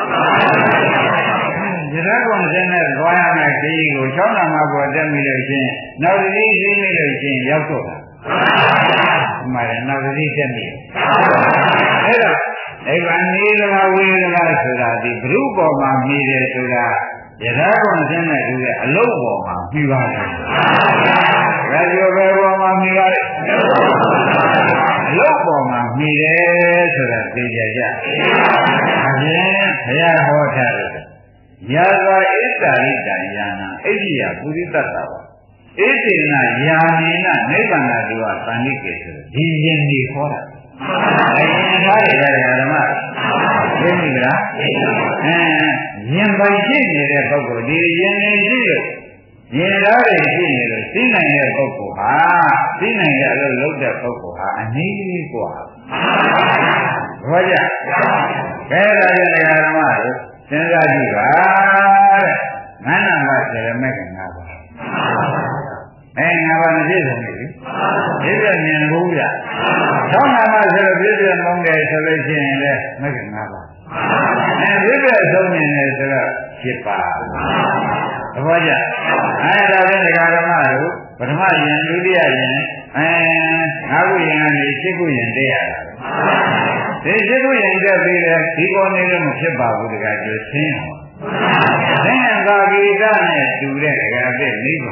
ရတဲ့ကောင်စင်းနဲ့သွားရမယ်ခရီးကိုချောင်းနာမှာပေါ်တက်မိလို့ရှိရင်နောက်တစ်စီးစီးမိလို့ရှိရင်ရောက်တော့တာ mà là nào đi xem đi thế rồi đấy bạn đi là quê là sửa ra thì bự bò mà mi để sửa ra giờ đó còn xem này thì là lâu bò mà mi vào ra vô về bò mà mi vào lâu bò mà mi để sửa ra thì giờ giờ anh thấy ra họ thay rồi giờ rồi ít là ít là giờ nào ít gì à bự đi tất cả ít thì là giờ này là mấy bạn là điều à tan đi cái sự gì gì đi khó là ai nhìn thấy là cái đó mà thế này là à nhìn thấy gì này là bao nhiêu đi nhìn này gì rồi nhìn ra đấy gì này rồi xin này là bao nhiêu ha xin này là lúc lúc là bao nhiêu ha anh ấy quá rồi chứ cái đó là cái đó mà xem ra gì cả ngắn là mà sẽ là mấy cái nào ê ngà bà nó biết rồi biết rồi nhìn bố vậy sáu ngà bà sẽ là biết rồi mong đề sẽ lấy chuyện này mấy cái ngà bà ê biết rồi sáu nhìn này sẽ là chết bà đúng không chứ ai ra bên này cả mà rồi bắt đầu nhìn đối đi nhìn ê ngà bố nhìn này chết bố nhìn đây à thế chết bố nhìn đây thì là chỉ có này là một chết bà bố thì cái chuyện xin thế nên có cái đó này chủ đề cái cái này mà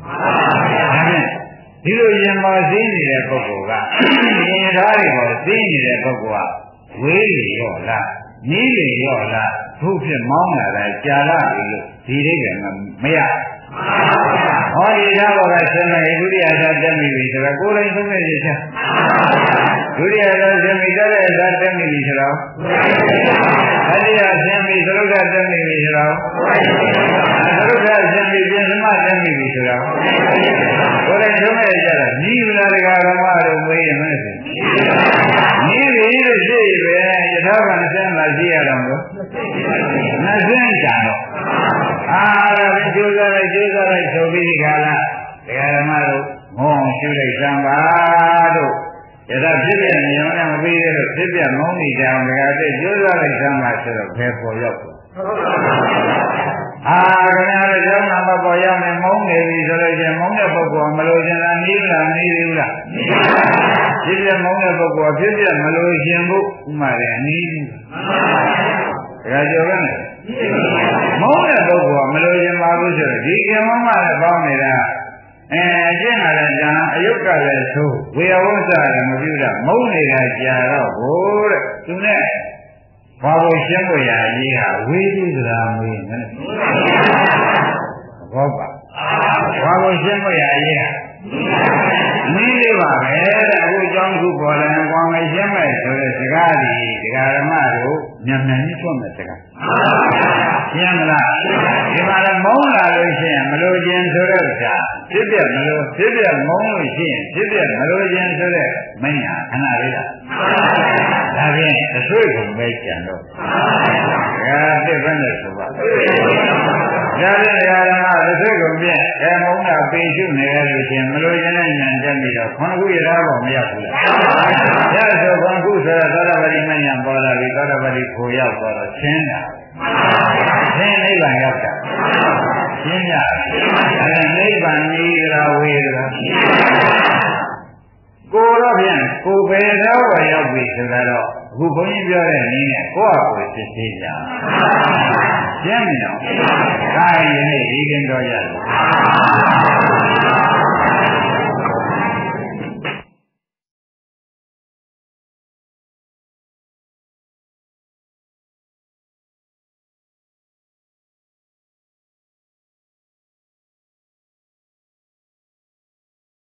ဒီလိုရင်ပါသိနေတဲ့ပုဂ္ဂိုလ်ကမြင်သားတွေကိုသိနေတဲ့ပုဂ္ဂိုလ်ကဝေးလေရောလားနီးလေရောလားဘုဖြစ်မောင်းလာတာကြာလာပြီလို့ဒီအိဗယ်မှာမရဟောဒီသားဘောကဆက်နေဒုတိယသာတက်မိပြီဆိုတော့ကိုယ်တိုင်သုံးနေရချာဒုတိယသာဆက်မိတဲ့သာတက်မိပြီဆိုတော့တတိယဆက်မိသရုပ်ကတက်မိပြီဆိုတော့သရုပ်ကဆက်မိပြင်သမတက်မိပြီဆိုတော့ကိုယ်တိုင်သုံးနေကြတာညီမလားတရားဓမ္မတို့မေးရင်မနဲ့ဆိုညီပြီလို့ရှိပဲယထာကံဆက်လာရှိရတော့လို့မစင်းကြတော့အာရဘကျိုးစားလိုက်ကျိုးစားလိုက်ဆိုပြီးဒီခါလားတရားဓမ္မတို့ငုံရှုလိုက်စံပါတို့ယထာဖြစ်ပြနေရောနဲ့မပြီးသေးလို့ဖြစ်ပြမုန်းနေကြအောင်ဒါကတည်းကျိုးစားလိုက်စံပါဆိုတော့ဘယ်ပေါ်ရောက်လဲအာခင်ဗျားတို့ကျောင်းမှာပေါ်ရောက်နေမုန်းနေပြီဆိုလို့ချင်းမုန်းတဲ့ပုဂ္ဂိုလ်မလို့ခြင်းလားနီးလားနီးဘူးလားဖြစ်ပြမုန်းတဲ့ပုဂ္ဂိုလ်ဖြစ်ပြမလို့ခြင်းဘူးဥမာတယ်နီးဘူးဒါကြောင့်လည်းမုန်းတဲ့ပုဂ္ဂိုလ်ကမလို့ခြင်းပါဘူးဆိုတော့ဒီကံမမနဲ့ပေါင်းနေတာအဲအကျင့်ကလည်းကြာအယုတ်ကလည်းသို့ဝေယဝုဇ္ဇလည်းမပြုတာမုန်းနေတာကြာတော့ဘိုးတဲ့သူနဲ့ဘာလို့ရှင်းဖို့ရအရေးဟာဝေးပြီးသလားမေးမယ်ဘောပါဘာလို့ရှင်းဖို့ရအရေးဟာနည်းလေးပါပဲတဲ့အခုအကြောင်းခုပေါ်တယ်ကွာမရှင်းမဲ့ဆိုတဲ့စကားဒီဒကာဓမ္မတို့မြန်မြန်ကြီးထွက်မဲ့စကားရှင်းမလားဒီမှာလည်းမုန်းလာလို့ရှိရင်မလို့ခြင်းဆိုတဲ့ဥစ္စာဖြစ်ပြမလို့ဖြစ်ပြမုန်းလို့ရှိရင်ဖြစ်ပြမလို့ခြင်းဆိုတဲ့မင်းဟာခဏလေးလားဒါဖြင့်အဆွေကုန်ပဲကြံတော့ဒါတစ်ပတ်နဲ့ဆိုပါဒါဖြင့်ဓမ္မအဆွေကုန်ပြည့်အဲမုန်းတာပေရှုနေရလို့ရှိရင်မလို့ခြင်းနဲ့ဉာဏ်တက်ပြီးတော့ခန္ဓာကိုယ်ရတာပေါ်မရောက်ဘူးလားရဆိုခန္ဓာကိုယ်ဆိုတော့သောတာပတိမဉဏ်ပေါ်လာပြီသောတာပတိကိုရောက်တော့ရှင်းတာရှင်းနိဗ္ဗာန်ရောက်တာရှင်းကြအဲနိဗ္ဗာန်ကြီးကြဝေးကြကိုယ်တော့ဖြင့်ကိုယ်ပဲတော့ရောက်ပြီဆိုတော့အခုဘုန်းကြီးပြောတဲ့နည်းနဲ့ကိုယ့်အကိုယ်စစ်သေးကြရှင်းမရောဒါရင်ဒီကင်းတော့ရတယ်